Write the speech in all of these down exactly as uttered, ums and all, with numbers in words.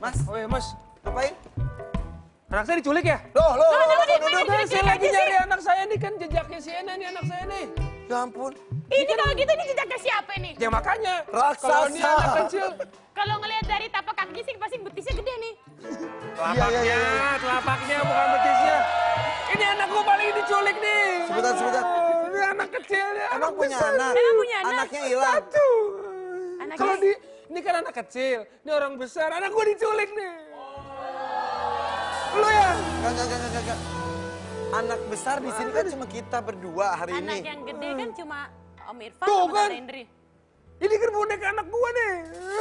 Mas. Oh iya, Mas. Ngapain? Anak saya diculik ya? Loh, loh, Loh, loh, jangan duduk. diculik. Saya lagi nyari anak saya nih kan jejaknya Sienna nih anak saya nih. Ya ampun. Ini kalau gitu ini jejaknya siapa nih? Ya makanya. Raksasa. Kalau dia anak kecil. Kalau ngelihat dari tapak kaki sih pasti betisnya gede nih. Telapaknya, iya, iya. telapaknya bukan betisnya. Ini anak gua paling diculik nih. Sebentar, sebentar. Ini anak kecilnya. Emang punya besar. anak? Emang punya anak? Anaknya hilang. Satu. Anaknya- Kalau di, ini kan anak kecil, ini orang besar, anak gua diculik nih. Lu ya? Enggak, enggak, enggak, enggak, enggak. Anak besar di sini kan cuma kita berdua hari Anak ini. yang gede kan cuma Om Irfan Tuh, sama kan? Tante Indri. Ini kan boneka anak gua nih.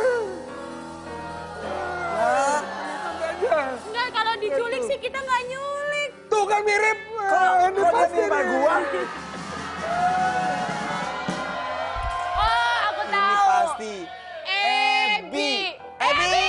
Nah, Aja. Enggak, kalau diculik sih kita nggak nyulik. Tuh kan mirip. kok Ini kok dia pasti nimpa nih. gua? Oh, aku Ini tahu. pasti. Ebi. Ebi.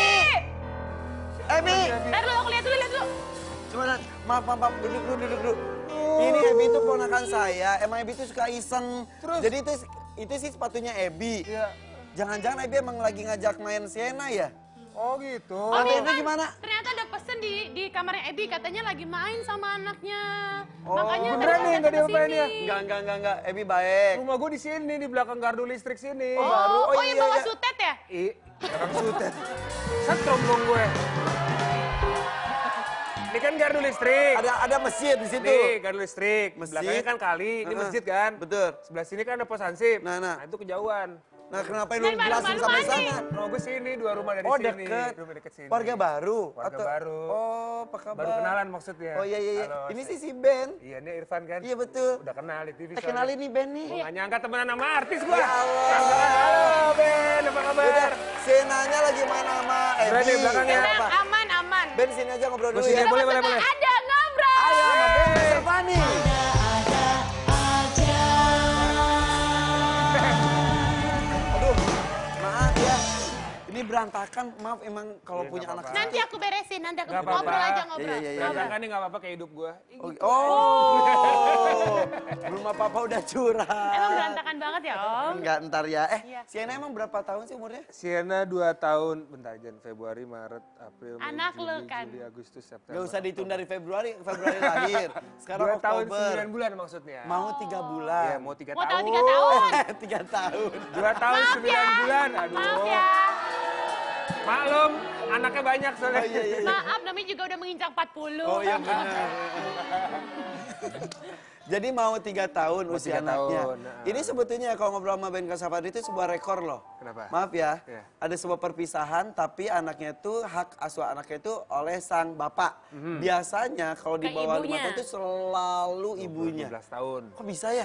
Ebi. Ntar dulu, aku lihat dulu, lihat dulu. Sebentar, maaf, maaf, maaf, duduk dulu, duduk dulu. Ini Ebi itu ponakan saya, emang Ebi itu suka iseng. Terus? Jadi itu itu sih sepatunya Ebi. Iya. Jangan-jangan Ebi emang lagi ngajak main Sienna ya? Oh gitu. Om Tante Indri Irfan, gimana? ternyata ada pesen di di kamarnya Ebi, katanya lagi main sama anaknya. Oh, Makanya beneran tadi nih, datang nggak ke diapain sini. ya? Enggak, enggak, enggak, enggak. Ebi baik. Rumah gua di sini di belakang gardu listrik sini. Oh, baru. oh, Oh, yang iya, bawa iya. sutet ya? Ih, orang sutet. Setrum dong gue. Ini kan gardu listrik. Ada ada masjid di situ. Nih, gardu listrik. Masjid. Belakangnya kan kali, ini Heeh. masjid kan. Betul. Sebelah sini kan ada pos hansip. Nah, nah. itu kejauhan. Nah, kenapa lu Dan malu-malu jelasin sampai mandi. sana? Rumah gue sini, dua rumah dari Oh, sini. deket. Rumah deket sini. Warga baru? Warga baru. Oh, apa kabar? Baru kenalan maksudnya. Oh iya, iya, iya. Halo, Ini saya- sih si Ben. Iya, ini Irfan kan. Iya, betul. Udah kenal di T V. Eh, kenalin nih Ben nih. Gue gak nyangka temenan sama artis gue. Ya Allah. Halo Ben, apa kabar? Udah, Sienna-nya lagi main sama Ebi. Berani belakangnya. Nggak Tenang, apa. aman, aman. Ben sini aja ngobrol Gua dulu sini, ya. boleh, boleh, Suka boleh. ada ngobrol. Ayo sama Ben Stefani. Aduh, maaf ya. Ini berantakan, maaf emang kalau Iya, punya nggak anak apa-apa. Nanti aku beresin, nanti aku Nggak apa-apa. ngobrol aja ngobrol. Iya, iya, iya. Ngobrol. Kan ini gak apa-apa kayak hidup gue. Oh, oh. Belum apa-apa udah curhat. Emang berantakan banget ya, Om? Enggak, ntar ya. Eh, Iya. Sienna emang berapa tahun sih umurnya? Sienna dua tahun, bentar Jan, Februari, Maret, April, Mei, Anak Juni, lo kan. Juli, Agustus, September. Gak usah dihitung dari Februari, Februari lahir. Sekarang Dua tahun Oktober. sembilan bulan maksudnya. Mau tiga bulan. Iya, mau tiga Mau tahun. tahu tiga tahun? Tiga tahun. Dua tahun Maaf sembilan ya. bulan. Aduh. Maaf ya. Maklum, anaknya banyak soalnya. Oh iya, iya, iya. Maaf, namanya juga udah menginjak empat puluh. Oh iya benar. Jadi mau tiga tahun Mau usia tiga anaknya. tahun, nah. Ini sebetulnya kalau ngobrol sama Ben Kasafadri itu sebuah rekor loh. Kenapa? Maaf ya, Iya. ada sebuah perpisahan tapi anaknya itu hak asuh anaknya itu oleh sang bapak. Biasanya kalau di Ke bawah lima ibunya. tahun itu selalu ibunya. dua belas tahun. Kok bisa ya?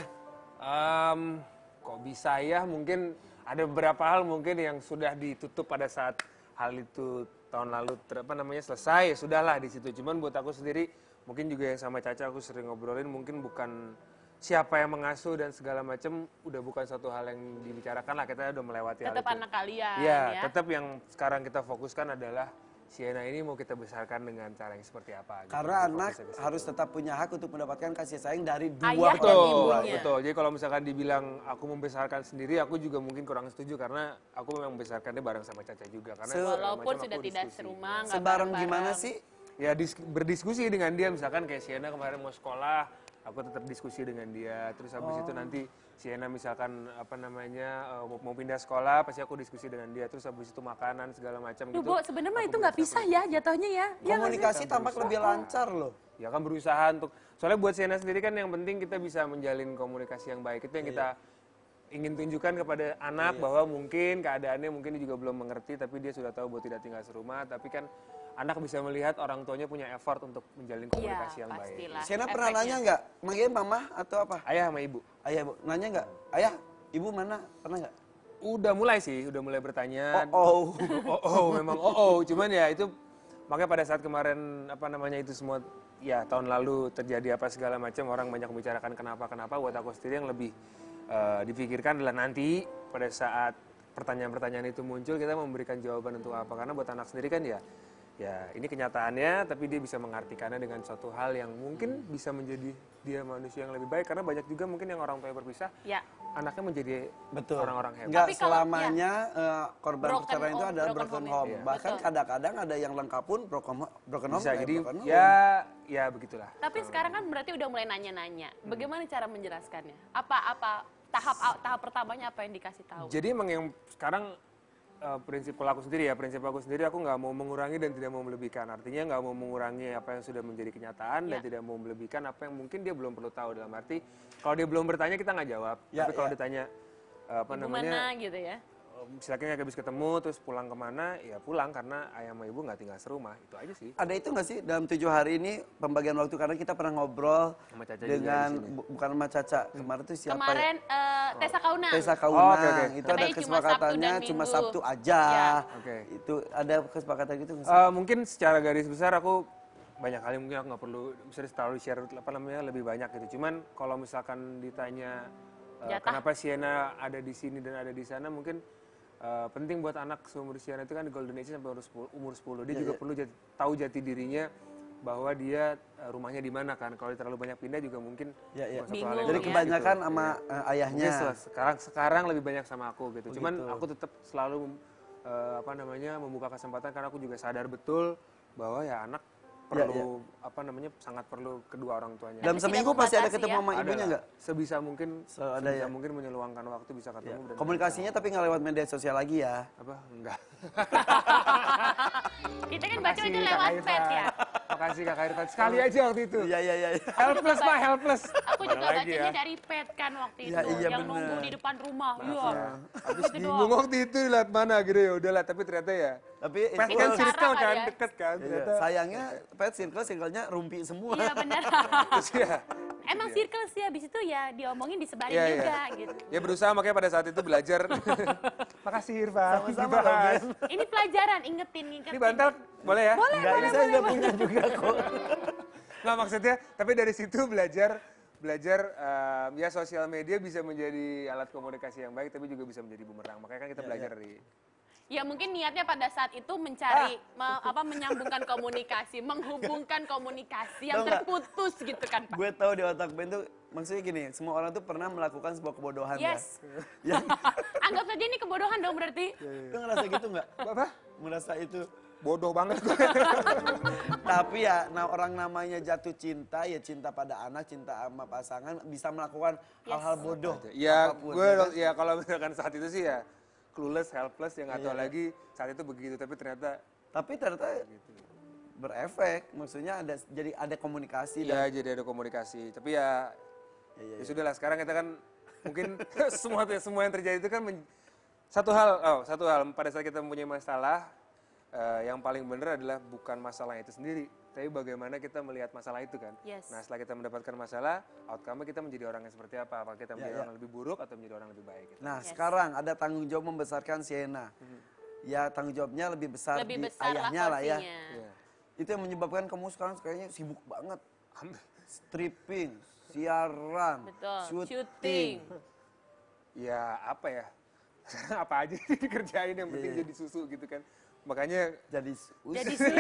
Em, kok bisa ya? Mungkin ada beberapa hal mungkin yang sudah ditutup pada saat hal itu tahun lalu ter, apa namanya selesai. Ya sudahlah di situ. Cuman buat aku sendiri mungkin juga yang sama Caca aku sering ngobrolin mungkin bukan siapa yang mengasuh dan segala macam udah bukan satu hal yang dibicarakan lah, kita udah melewati hal Tetap itu. anak kalian Iya, ya. tetap yang sekarang kita fokuskan adalah Sienna ini mau kita besarkan dengan cara yang seperti apa. gitu. Karena Jadi anak fokusnya ke situ. harus tetap punya hak untuk mendapatkan kasih sayang dari dua Ayah dan orang Betul, tua. ibunya. betul. Jadi kalau misalkan dibilang aku membesarkan sendiri, aku juga mungkin kurang setuju karena aku memang membesarkannya bareng sama Caca juga. Karena Se- segala Walaupun macam sudah aku tidak diskusi. serumah, nggak Sebareng bareng-bareng. gimana sih? Ya dis- berdiskusi dengan dia, misalkan kayak Sienna kemarin mau sekolah, aku tetap diskusi dengan dia. Terus habis Oh. itu nanti Sienna misalkan apa namanya eh, mau, mau pindah sekolah, pasti aku diskusi dengan dia. Terus habis itu makanan segala macam Duh, gitu. Bu, sebenarnya aku itu nggak berusaha pisah ya jatuhnya ya. Ya nggak sih? Komunikasi tampak lebih lancar loh. Ya kan berusaha untuk, soalnya buat Sienna sendiri kan yang penting kita bisa menjalin komunikasi yang baik. Itu yang kita ingin tunjukkan kepada anak bahwa mungkin keadaannya mungkin dia juga belum mengerti, tapi dia sudah tahu bahwa tidak tinggal serumah. Tapi kan anak bisa melihat orang tuanya punya effort untuk menjalin komunikasi Iya, yang baik. pastilah. Sienna pernah Efeknya. nanya nggak? Manggil mama atau apa? Ayah sama ibu. Ayah, Bu. Nanya nggak? Ayah, ibu mana? Pernah nggak? Udah mulai sih, udah mulai bertanya. Oh, oh, oh, memang oh, oh. Cuman ya itu makanya pada saat kemarin apa namanya itu semua ya tahun lalu terjadi apa segala macam orang banyak membicarakan kenapa kenapa buat aku sendiri yang lebih eh, dipikirkan adalah nanti pada saat pertanyaan-pertanyaan itu muncul kita memberikan jawaban untuk apa karena buat anak sendiri kan ya ya ini kenyataannya tapi dia bisa mengartikannya dengan suatu hal yang mungkin bisa menjadi dia manusia yang lebih baik karena banyak juga mungkin yang orang tua berpisah Ya. anaknya menjadi Betul. orang-orang hebat. Nggak Tapi kalau- selamanya eh, korban Broken perceraian itu home, adalah broken broken home, home. iya. Bahkan Betul. kadang-kadang ada yang lengkap pun broken, ho- broken home. Bisa, kayak jadi broken home. ya, ya begitulah. Tapi sekarang kan berarti udah mulai nanya-nanya. Hmm. Bagaimana cara menjelaskannya? Apa-apa tahap tahap pertamanya apa yang dikasih tahu? Jadi emang yang sekarang eh, prinsip kalau aku sendiri ya, prinsip aku sendiri aku nggak mau mengurangi dan tidak mau melebihkan. Artinya nggak mau mengurangi apa yang sudah menjadi kenyataan dan Ya. tidak mau melebihkan apa yang mungkin dia belum perlu tahu. Dalam arti kalau dia belum bertanya kita nggak jawab. Ya, Tapi kalau ya. ditanya eh, apa Gimana namanya, gitu ya? silakan habis ketemu terus pulang kemana, ya pulang karena ayah sama ibu nggak tinggal serumah. Itu aja sih. Ada itu nggak sih dalam tujuh hari ini pembagian waktu karena kita pernah ngobrol Sama Caca juga dengan di sini. bu- bukan sama Caca kemarin tuh siapa Kemarin ya? eh, Tessa Kaunang. Tessa Oh, Kaunang oke, oke. itu Katanya ada cuma kesepakatannya Sabtu dan cuma Minggu. Sabtu aja. Ya. Oke. Itu ada kesepakatan gitu nggak sih? Eh, mungkin secara garis besar aku banyak kali mungkin aku nggak perlu bisa terlalu share apa namanya lebih banyak gitu. Cuman kalau misalkan ditanya eh, Jatah. kenapa Sienna ada di sini dan ada di sana mungkin eh, penting buat anak seumur Sienna itu kan di golden age sampai umur sepuluh. Umur sepuluh. Dia Iya, juga iya. perlu jati- tahu jati dirinya bahwa dia eh, rumahnya di mana kan. Kalau dia terlalu banyak pindah juga mungkin Ya, ya. bukan suatu Bingung, hal yang Jadi bagus kebanyakan gitu. sama Iya. eh, ayahnya. Mungkin setelah- sekarang sekarang lebih banyak sama aku gitu. Oh, Cuman gitu. aku tetap selalu eh, apa namanya membuka kesempatan karena aku juga sadar betul bahwa ya anak Ya, perlu apa namanya sangat perlu kedua orang tuanya. Dalam Tidak seminggu pasti ada membatasi ketemu ya? sama Ada ibunya lah. nggak? Sebisa mungkin Selalu ada sebisa ya? mungkin menyeluangkan waktu bisa ketemu. dan- Komunikasinya tapi nggak lewat media sosial lagi ya. apa enggak. Kita kan baca Makasih, itu Kak lewat Irfan. pet ya. Makasih Kak Irfan. Sekali aja waktu itu. Iya iya iya. Helpless Pak, helpless. Aku juga Mana lagi bacanya ya? dari pet kan waktu itu. Ya, iya, yang bener. nunggu di depan rumah. Iya. Habis Gitu bingung doang. waktu itu lihat mana gitu ya udahlah tapi ternyata ya Tapi pet itu kan Cara circle kali kan ya. deket kan iya, ternyata. sayangnya pet circle circle-nya rumpi semua. Iya benar. Terus ya Emang circle sih habis itu ya diomongin disebarin Iya, iya. juga gitu. ya berusaha makanya pada saat itu belajar. Makasih Irfan. Sama-sama Dibahas. loh, Ini pelajaran, ingetin, ingetin. Ini bantal boleh ya? Boleh. Enggak, ini saya udah punya juga kok. Nggak maksudnya, tapi dari situ belajar belajar em, ya sosial media bisa menjadi alat komunikasi yang baik tapi juga bisa menjadi bumerang. Makanya kan kita Iya, belajar iya. dari Ya mungkin niatnya pada saat itu mencari me- apa menyambungkan komunikasi, menghubungkan komunikasi yang Tahu nggak? terputus gitu kan Pak. Gue tahu di otak Ben tuh maksudnya gini, semua orang tuh pernah melakukan sebuah kebodohan Yes. ya. Ya, Anggap saja ini kebodohan dong berarti. lu ngerasa gitu nggak? apa? Merasa itu. Bodoh banget gue. Tapi ya, nah orang namanya jatuh cinta, ya cinta pada anak, cinta sama pasangan, bisa melakukan Yes. hal-hal bodoh. ya apapun, gue ya kan? ya kalau misalkan saat itu sih ya clueless, helpless yang nggak tahu Iya. lagi saat itu begitu tapi ternyata Tapi ternyata berefek, maksudnya ada jadi ada komunikasi dan ya jadi ada komunikasi. Tapi ya Ya, ya, ya ya. sudah lah sekarang kita kan mungkin semua semua yang terjadi itu kan men- satu hal oh satu hal pada saat kita mempunyai masalah eh, yang paling benar adalah bukan masalah itu sendiri tapi bagaimana kita melihat masalah itu kan. Yes. Nah setelah kita mendapatkan masalah outcome-nya kita menjadi orang yang seperti apa, apakah kita menjadi Ya, ya. orang yang lebih buruk atau menjadi orang yang lebih baik gitu. Nah, Yes. sekarang ada tanggung jawab membesarkan Sienna. Ya, tanggung jawabnya lebih besar Lebih di besar lah ayahnya lah ya. porsinya. Iya. Itu yang menyebabkan kamu sekarang kayaknya sibuk banget. Stripping, siaran, Betul. syuting. Ya apa ya sekarang apa aja sih dikerjain yang penting Iya, iya. jadi susu gitu kan makanya Jadi, Jadi susu.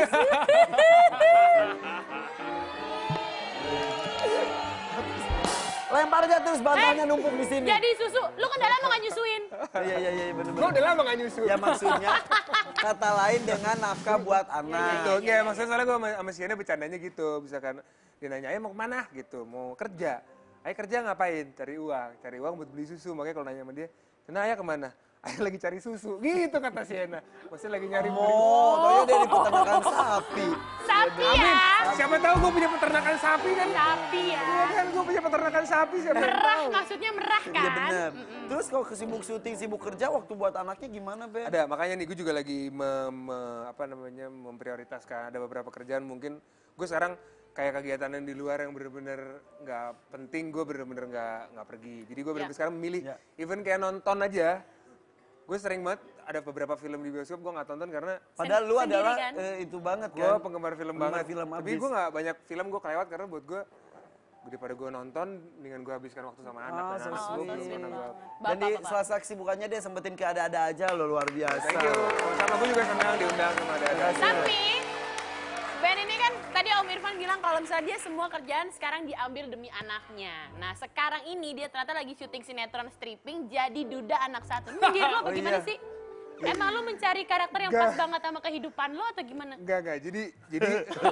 lempar aja terus bantalnya numpuk di sini. Jadi susu. Lu kan udah lama gak nyusuin. Iya, iya, iya, gue benar-benar. udah lama gak nyusu. Ya maksudnya kata lain dengan nafkah buat anak. Gitu, ya, maksudnya soalnya gue sama, sama Sienna bercandanya gitu, misalkan dia nanya, ayah mau kemana gitu, mau kerja. Ayah kerja ngapain? Cari uang, cari uang buat beli susu, makanya kalau nanya sama dia, nah ayah kemana? Ayah lagi cari susu, gitu kata Sienna. Maksudnya lagi nyari beli. Oh, taunya dia di peternakan sapi. Sapi Amin, ya. siapa tahu gue punya peternakan sapi kan? Sapi ya. Iya kan, gue punya peternakan sapi, siapa yang Merah tahu? maksudnya merah kan. Iya benar. Terus kalau sibuk syuting, sibuk kerja, waktu buat anaknya gimana, Ben? Ada, makanya nih gue juga lagi mem, me- apa namanya memprioritaskan ada beberapa kerjaan mungkin gue sekarang kayak kegiatan yang di luar yang bener-bener nggak penting gue bener-bener nggak nggak pergi. Jadi gue bener-bener Ya. sekarang memilih Ya. even kayak nonton aja. Gue sering banget ada beberapa film di bioskop gue nggak tonton karena Padahal lu Sendiri adalah kan? eh, itu banget gue kan. penggemar film Penggemar banget. film Tapi abis. gue nggak banyak film gue kelewat karena buat gue daripada gue nonton dengan gue habiskan waktu sama anak Ah, dan so anak Oh, gue so belum sweet pernah gue. banget. Dan di Bapak-bapak. salah saksi bukannya dia sempetin ke ada-ada aja loh, luar biasa. Thank you. Sama gue juga senang diundang sama ada. Tapi Ben ini kan tadi Om Irfan bilang kalau misalnya dia semua kerjaan sekarang diambil demi anaknya. Nah sekarang ini dia ternyata lagi syuting sinetron stripping jadi duda anak satu. Ini menurut lo Oh, bagaimana iya. sih? Emang lo mencari karakter yang pas banget sama kehidupan lo atau gimana? Enggak, enggak. Jadi, jadi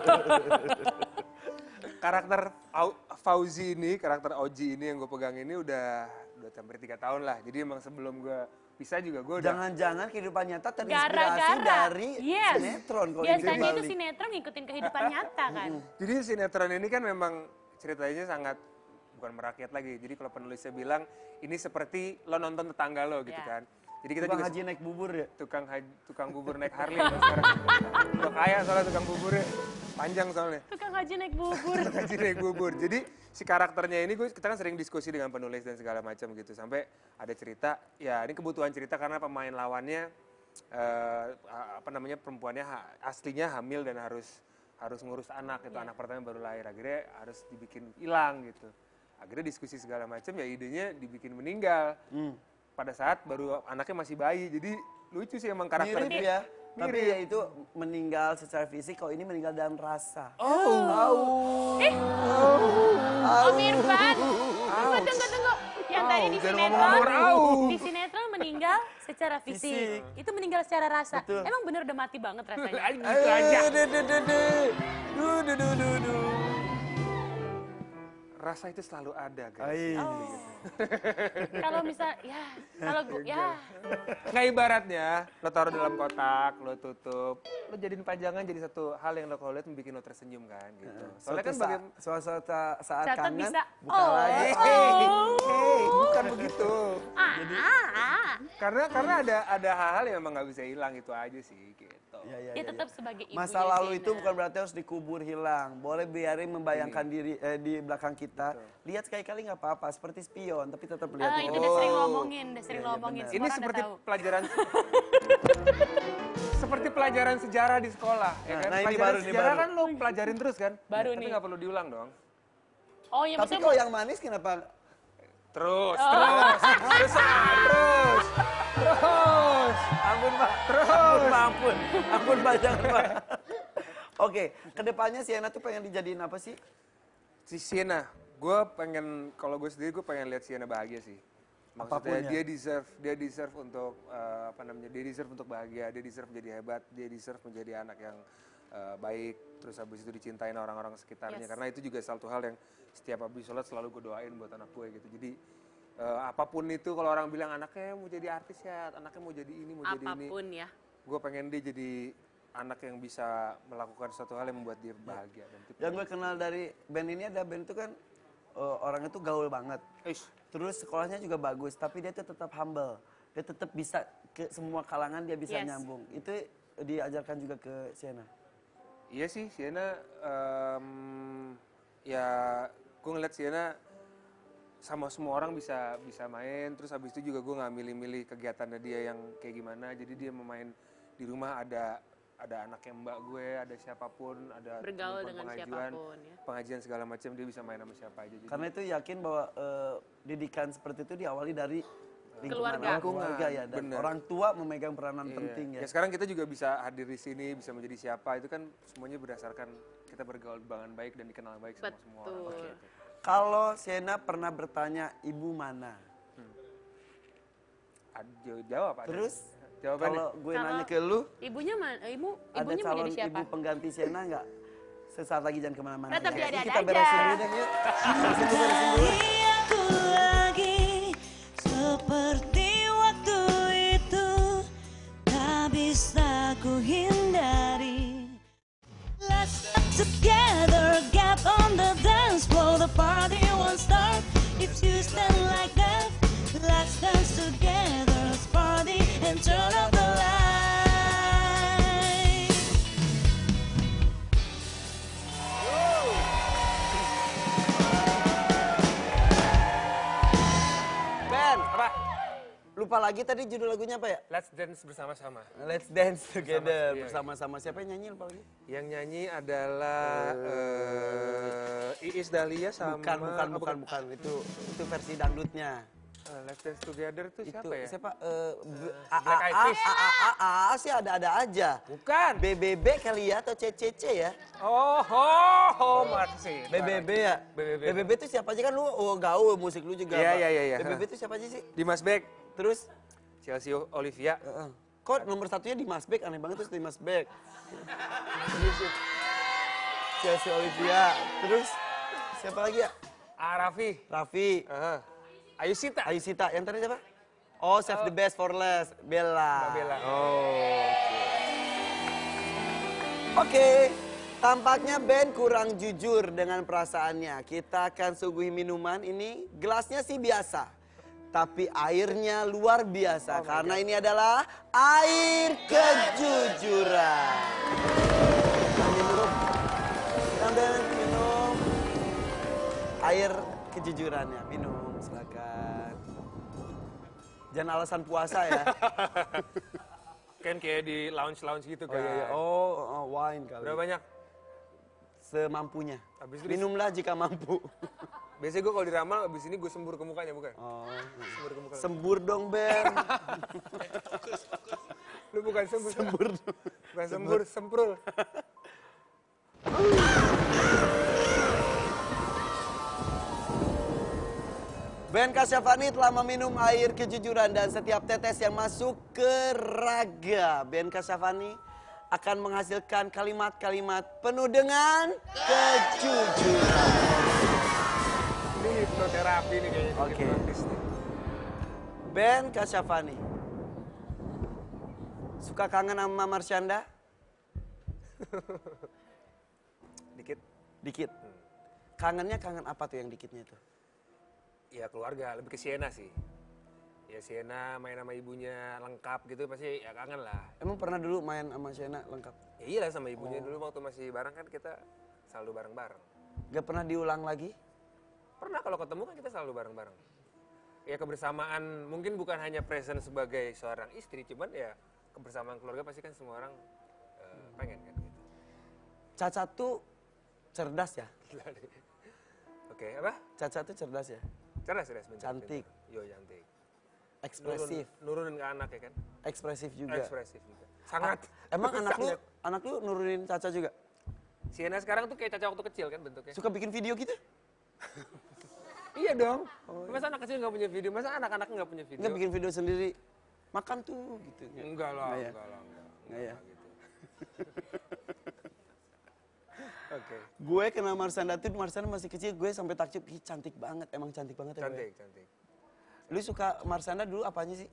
karakter Au- Fauzi ini, karakter Oji ini yang gue pegang ini udah udah hampir tiga tahun lah. Jadi emang sebelum gue pisah juga gue udah Jangan-jangan kehidupan nyata terinspirasi Gara-gara dari yes. sinetron kalau Biasanya itu dibalik. sinetron ngikutin kehidupan nyata kan. Jadi sinetron ini kan memang ceritanya sangat bukan merakyat lagi. Jadi kalau penulisnya bilang ini seperti lo nonton tetangga lo gitu Ya. kan. Jadi kita Tukang juga haji naik bubur ya. tukang haji, tukang bubur naik Harley kan sekarang. Udah kaya soalnya tukang buburnya. Panjang soalnya. Tukang haji naik bubur. Haji naik bubur. Jadi si karakternya ini gue kita kan sering diskusi dengan penulis dan segala macam gitu sampai ada cerita ya ini kebutuhan cerita karena pemain lawannya eh, apa namanya perempuannya ha- aslinya hamil dan harus harus ngurus anak itu Iya. anak pertama baru lahir akhirnya harus dibikin hilang gitu. Akhirnya diskusi segala macam ya idenya dibikin meninggal. Hmm. Pada saat baru anaknya masih bayi jadi lucu sih emang Mirip karakternya. ya. Tapi Mirip. ya itu meninggal secara fisik, kalau ini meninggal dalam rasa. Oh. Eh, Om Irfan. Tunggu, tunggu, tunggu. Yang tadi di jangan ngomong-ngomong sinetron, au. di sinetron meninggal secara fisik. Fisik. Itu meninggal secara rasa. Betul. Emang bener udah mati banget rasanya? Ayo gitu aja. Eh, duh, duh, duh, duh. Duh, duh, duh, duh, duh. Rasa itu selalu ada guys. Ai. Oh. Kalau misal, ya, kalau gua, ya. Nggak ibaratnya, lo taruh dalam kotak, lo tutup, lo jadiin pajangan jadi satu hal yang lo kalau lihat membuat lo tersenyum kan gitu. Soalnya kan Suatu bagai... saat, suatu saat, saat Catat kangen, bisa. buka Oh. lagi. Hey, Oh. hey, bukan begitu. Ah, ah, ah. Karena karena ada ada hal-hal yang emang nggak bisa hilang itu aja sih gitu. Ya, ya, Dia ya, tetap ya. sebagai ibu. Masa lalu itu bukan berarti harus dikubur hilang. Boleh biarin membayangkan diri eh, di belakang kita. Lihat sekali-kali nggak apa-apa, seperti spion, tapi tetap lihat. Ah, itu udah sering lo omongin, udah sering Iya, lo iya, omongin. benar. Semua Ini orang seperti udah tahu. pelajaran seperti pelajaran sejarah di sekolah, ya Nah, kan? nah, ini pelajaran baru nih, sejarah baru. kan lo pelajarin terus kan? Baru Tapi nih. nggak perlu diulang dong. Oh, ya Tapi maksudnya kalau yang manis kenapa? Terus, Oh. terus, terus, terus, terus. Ampun Pak, Terus. ampun Pak, ampun, ampun Pak, jangan Pak. Oke, kedepannya Sienna tuh pengen dijadiin apa sih? Si Sienna, gue pengen, kalau gue sendiri gue pengen lihat Sienna bahagia sih. Apapun Maksudnya ya. dia deserve, dia deserve untuk eh, apa namanya, dia deserve untuk bahagia, dia deserve menjadi hebat, dia deserve menjadi anak yang eh, baik, terus habis itu dicintain orang-orang sekitarnya. Yes. Karena itu juga satu hal yang setiap habis sholat selalu gue doain buat anak gue gitu. Jadi eh, apapun itu kalau orang bilang anaknya mau jadi artis ya, anaknya mau jadi ini, mau jadi ini. apapun ya. Gue pengen dia jadi anak yang bisa melakukan suatu hal yang membuat dia bahagia. Dan itu Yang gue kenal dari band ini ada band itu kan uh, orangnya tuh gaul banget. Eish. Terus sekolahnya juga bagus, tapi dia tuh tetap humble. Dia tetap bisa ke semua kalangan dia bisa Yes. nyambung. Itu diajarkan juga ke Sienna. Iya sih, Sienna, em, ya gue ngeliat Sienna sama semua orang bisa bisa main, terus habis itu juga gue nggak milih-milih kegiatannya dia yang kayak gimana, jadi dia memain di rumah ada ada anaknya mbak gue, ada siapapun, ada Bergaul teman dengan pengajuan, siapapun, ya. pengajian segala macam dia bisa main sama siapa aja. Jadi, Karena itu yakin bahwa uh, didikan seperti itu diawali dari lingkungan Keluarga. awal keluarga ya, dan Bener. orang tua memegang peranan iya. penting ya. Ya sekarang kita juga bisa hadir di sini, bisa menjadi siapa, itu kan semuanya berdasarkan kita bergaul dengan baik dan dikenal baik sama semua orang. Betul. Gitu. Kalau Sienna pernah bertanya ibu mana, Ad- jawab ada. terus Jawabannya. kalau gue Kalau- nanya ke lu, Ibunya mana? Ibu, ada ibunya mau calon jadi siapa? ibu pengganti Sienna nggak? Sesaat lagi jangan kemana-mana. Tetap ya. jadi Ini ada kita aja. beresin dulu deh yuk. Beresin dulu, beresin dulu. Aku lagi seperti waktu itu tak bisa ku hindari. Let's get together, get on the dance floor, the party won't start if you stand like that. Let's dance together, let's party and turn up the light. Ben, Apa? lupa lagi tadi judul lagunya apa ya? Let's dance bersama-sama. Let's Dance Together iya. bersama-sama. Siapa yang nyanyi lupa lagi? Yang nyanyi adalah eh, Iis Dahlia sama Bukan, bukan, bukan, bukan. Itu itu versi dangdutnya. Uh, Let's Dance Together tuh siapa Itu ya? siapa? Eh, B- A- Black A- Eyed A- Peas. A- A- A- A- A- sih ada-ada aja. Bukan. B B B kali ya atau C C C ya? Oh, oh, oh, makasih. B B B ya? B B B. B B B itu siapa aja kan lu oh, gaul musik lu juga. Iya, Pak. iya, iya, iya. B B B itu siapa aja sih? Dimas Beck, Terus Chelsea Olivia. Heeh. Kok nomor satunya Dimas Beck aneh banget terus Dimas Beck. Chelsea Olivia. Terus siapa lagi ya? Ah, Raffi. Raffi. Uh, Ayu Sita. Ayu Sita. Yang tadi siapa? Oh, Save the Best for Last. Bella. Mbak Bella. Oh. Oke. Tampaknya Ben kurang jujur dengan perasaannya. Kita akan suguhi minuman ini. Gelasnya sih biasa. Tapi airnya luar biasa. Karena ini adalah air kejujuran. Minum. Dan minum. Air kejujurannya. Minum. Silakan. Jangan alasan puasa ya. Kan kayak di lounge-lounge gitu Oh kan. iya, iya. Oh, oh, wine kali. Berapa banyak? Semampunya. Habis itu Minumlah jika mampu. biasanya gue kalau diramal abis ini gue sembur ke mukanya bukan? Oh. Sembur ke muka. Sembur dong, Ben. Lu bukan sembur. Sembur. Bukan sembur, semprul. Ben Kasyafani telah meminum air kejujuran dan setiap tetes yang masuk ke raga Ben Kasyafani akan menghasilkan kalimat-kalimat penuh dengan kejujuran. Ini hipnoterapi nih kayaknya. Oke. Hipnotis nih. Ben Kasyafani. Suka kangen sama Marsyanda? Dikit. Dikit. Kangennya kangen apa tuh yang dikitnya tuh? Ya keluarga, lebih ke Sienna sih. Ya Sienna main sama ibunya lengkap gitu pasti ya kangen lah. Emang pernah dulu main sama Sienna lengkap? Ya iyalah sama ibunya dulu waktu masih bareng kan kita selalu bareng-bareng. Gak pernah diulang lagi? Pernah kalau ketemu kan kita selalu bareng-bareng. Ya kebersamaan mungkin bukan hanya present sebagai seorang istri, cuman ya kebersamaan keluarga pasti kan semua orang uh, pengen kan gitu. Caca tuh cerdas ya? Gila deh. Oke, apa? Caca tuh cerdas ya? Cerdas, cerdas. Pintar, Cantik. pintar. Yo, cantik. Ekspresif. Nurun, nurunin ke anak ya kan? Ekspresif juga. Ekspresif juga. Sangat. Ah, emang anak lu, Sangat. anak lu nurunin Caca juga? Sienna sekarang tuh kayak Caca waktu kecil kan bentuknya. Suka bikin video gitu? Iya dong. Masa anak kecil nggak punya video? Masa anak-anak nggak punya video? Enggak bikin video sendiri. Makan tuh gitu. Enggak lah, Nggak ya? enggak lah, enggak. Nggak ya? gitu. Oke. Gue kenal Marsyanda tuh, Marsyanda masih kecil, gue sampai takjub, ih cantik banget, emang cantik banget ya gue. Cantik, cantik. Lu suka Marsyanda dulu apanya sih?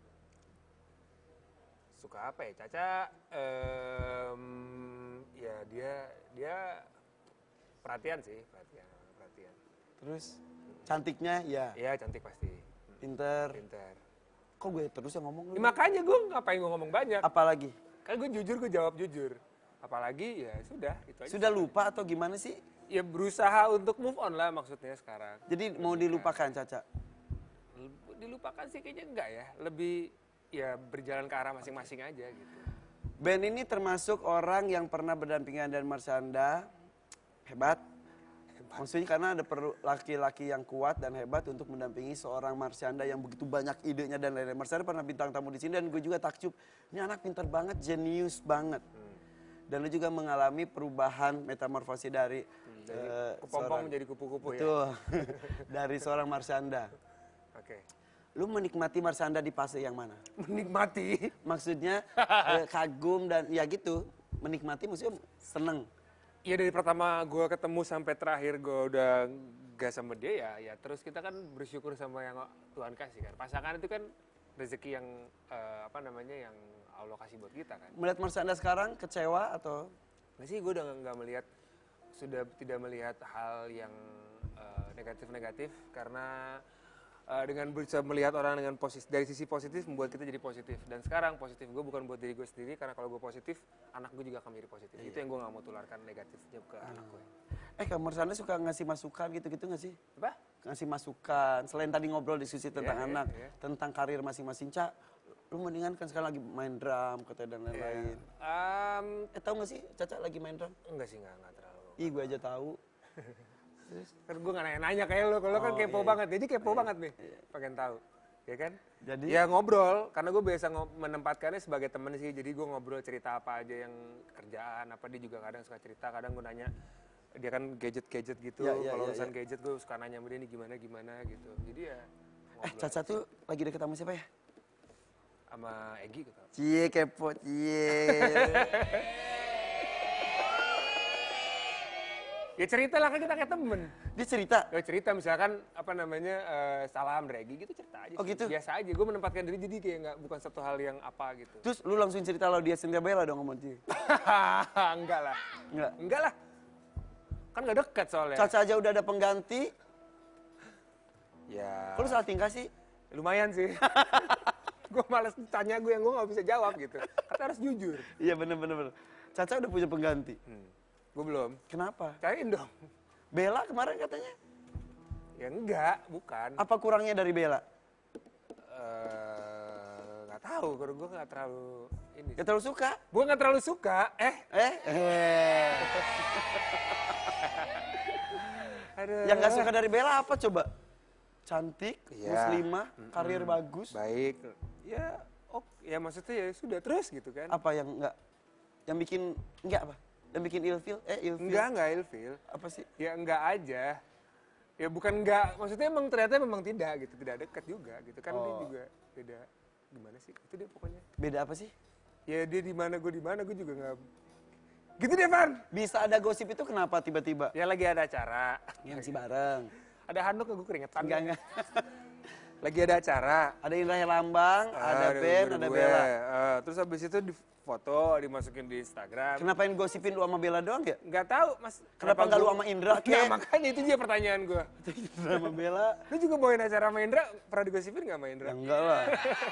Suka apa ya? Caca, em, ya dia dia perhatian sih, perhatian, perhatian. Terus cantiknya ya, Iya cantik pasti. pinter. Pintar. Kok gue terus yang ngomong? Ya, makanya gue ngapain gue ngomong banyak. Apalagi? Kan gue jujur, gue jawab jujur. Apalagi ya sudah, itu aja. Sudah lupa atau gimana sih? Ya berusaha untuk move on lah maksudnya sekarang. Jadi mau dilupakan Caca? Dilupakan sih kayaknya enggak ya. Lebih ya berjalan ke arah masing-masing aja gitu. Ben ini termasuk orang yang pernah berdampingan dengan Marsyanda. Hebat. Maksudnya karena ada perlu laki-laki yang kuat dan hebat untuk mendampingi seorang Marsyanda yang begitu banyak idenya dan lain-lain. Marsyanda pernah bintang tamu di sini dan gue juga takjub. Ini anak pintar banget, jenius banget. Hmm. Dan lu juga mengalami perubahan metamorfosi dari, Dari eh, kepompong seorang- menjadi kupu-kupu ya. Betul. Dari seorang Marsyanda. Oke. Lu menikmati Marsyanda di fase yang mana? Menikmati. Maksudnya eh, kagum dan ya gitu. Menikmati maksudnya seneng. Iya dari pertama gue ketemu sampai terakhir gue udah gak sama dia ya, ya terus kita kan bersyukur sama yang Tuhan kasih kan. Pasangan itu kan rezeki yang eh, apa namanya yang Allah kasih buat kita kan. Melihat Marsyanda sekarang kecewa atau? Nggak sih, gue udah nggak melihat, sudah tidak melihat hal yang eh, negatif-negatif karena eh, dengan bisa melihat orang dengan positif, dari sisi positif membuat kita jadi positif. Dan sekarang positif gue bukan buat diri gue sendiri karena kalau gue positif, anak gue juga akan menjadi positif. Itu yang gue nggak mau tularkan negatifnya ke anak gue. Eh kamu Marsyanda suka ngasih masukan gitu-gitu gak sih? Apa? Ngasih masukan, selain tadi ngobrol diskusi tentang Iya, iya, anak, iya. tentang karir masing-masing. Cak, lu mendingan kan sekarang lagi main drum katanya dan lain-lain. Em, Eh tahu gak sih Caca lagi main drum? enggak sih, enggak, enggak terlalu. Ih gue aja tahu. Kan gue gak nanya-nanya kayak lo, kalau lo kan Oh, kepo iya. banget. Jadi kepo banget nih, pengen tahu. Ya kan? Jadi? Ya ngobrol, karena gue biasa ngo- menempatkannya sebagai temen sih. Jadi gue ngobrol cerita apa aja yang kerjaan, apa dia juga kadang suka cerita. Kadang gue nanya, dia kan gadget-gadget gitu. Ya, ya, Kalau ya, urusan ya. gadget gue suka nanya sama dia nih gimana-gimana gitu. Jadi ya Eh, ngobrol Caca tuh lagi deket sama siapa ya? sama Egi gitu. Cie, kepo, cie. Ya cerita lah, kan kita kayak temen. Dia cerita. Ya cerita misalkan apa namanya eh, salam dari Egi gitu, cerita aja Oh, sih. gitu? Biasa aja, gue menempatkan diri jadi kayak nggak bukan satu hal yang apa gitu. Terus lu langsung cerita lo dia Cynthia Bella dong sama dia. Enggak lah. Enggak. Enggak lah. Kan gak dekat soalnya. Caca aja udah ada pengganti. Ya. Kok lu salah tingkah sih? Lumayan sih. Gue males tanya gue yang gue gak bisa jawab gitu. Kata harus jujur. Iya bener bener bener. Caca udah punya pengganti. Hmm. Gue belum. Kenapa? Cariin dong. Bella kemarin katanya. Ya enggak, bukan. Apa kurangnya dari Bella? Eh, nggak tahu. Kalau gue nggak terlalu ini. Gak terlalu suka. Gue nggak terlalu suka. Eh. Eh? Eh. Aduh. Yang gak suka dari Bella apa coba? Cantik, Iya. muslimah, karir bagus. Baik. Ya, oh, ya maksudnya ya sudah terus gitu kan. Apa yang enggak? Yang bikin enggak apa? Yang bikin ilfil? Eh ilfil? Enggak, enggak ilfil. Apa sih? Ya enggak aja. Ya bukan enggak, maksudnya emang ternyata memang tidak gitu, tidak dekat juga gitu kan. Dia Oh. juga beda gimana sih? Itu dia pokoknya. Beda apa sih? Ya dia di mana, gue di mana, gue juga enggak. Gitu deh, Van. Bisa ada gosip itu kenapa tiba-tiba? Ya lagi ada acara. M C bareng. Ada handuk gue keringetan. Enggak enggak. Lagi ada acara. Ada Indra Herlambang, ada Ben, gue- ada gue. Bella. Eh, terus habis itu di foto, dimasukin di Instagram. Kenapa yang gosipin lu sama Bella doang ya? Nggak tahu, Mas. Kenapa nggak lu gua- sama Indra, Nah, kek? makanya itu dia pertanyaan gue. Indra sama Bella? Lu juga bawain acara sama Indra, pernah digosipin nggak sama Indra? Ya enggak lah.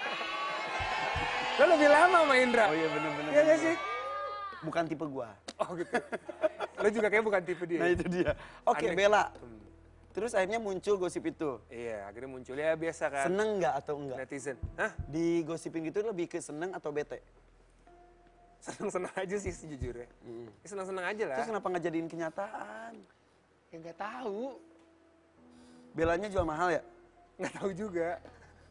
Lu lebih lama sama Indra. Oh iya bener-bener. Iya nggak sih? Bukan tipe gua. Oh gitu. Lu juga kayak bukan tipe dia. Nah itu dia. Oke Aneh. Bella. Hmm. Terus akhirnya muncul gosip itu. Iya, akhirnya muncul ya biasa kan. Seneng nggak atau enggak? Netizen. Hah? Digosipin gitu lebih ke seneng atau bete? Seneng-seneng aja sih sejujurnya. Ya, seneng-seneng aja lah. Terus kenapa nggak jadiin kenyataan? Ya nggak tahu. Bellanya jual mahal ya? Nggak tahu juga.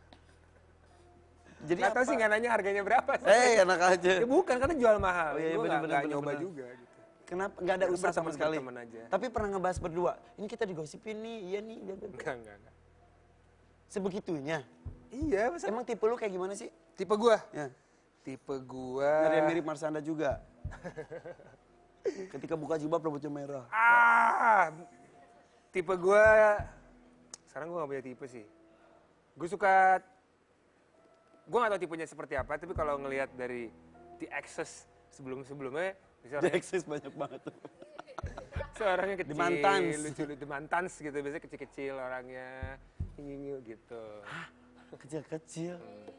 Jadi Nggak tahu apa? sih, nggak nanya harganya berapa. Eh enak aja. Ya bukan, karena jual mahal. Oh, iya, Gua bener, nggak bener, nggak bener, nyoba bener. juga gitu. Kenapa nggak ada Ya, usaha sama berteman- sekali? berteman aja. Tapi pernah ngebahas berdua. Ini kita digosipin nih, iya nih. bla, bla, bla. Enggak, enggak, enggak. Sebegitunya. Iya, masa Emang tipe lu kayak gimana sih? tipe gua? Ya. Tipe gua. Nyari yang mirip Marsanda juga. Ketika buka jilbab rambutnya merah. Ah, tipe gue, sekarang gue gak punya tipe sih. Gue suka, gue gak tahu tipenya seperti apa, tapi kalau ngelihat dari The Access sebelum-sebelumnya, misalnya Dexis banyak banget. seorangnya kecil, The Mantans. lucu-lucu, The Mantans gitu, biasanya kecil-kecil orangnya, nyinyu gitu. Kecil-kecil.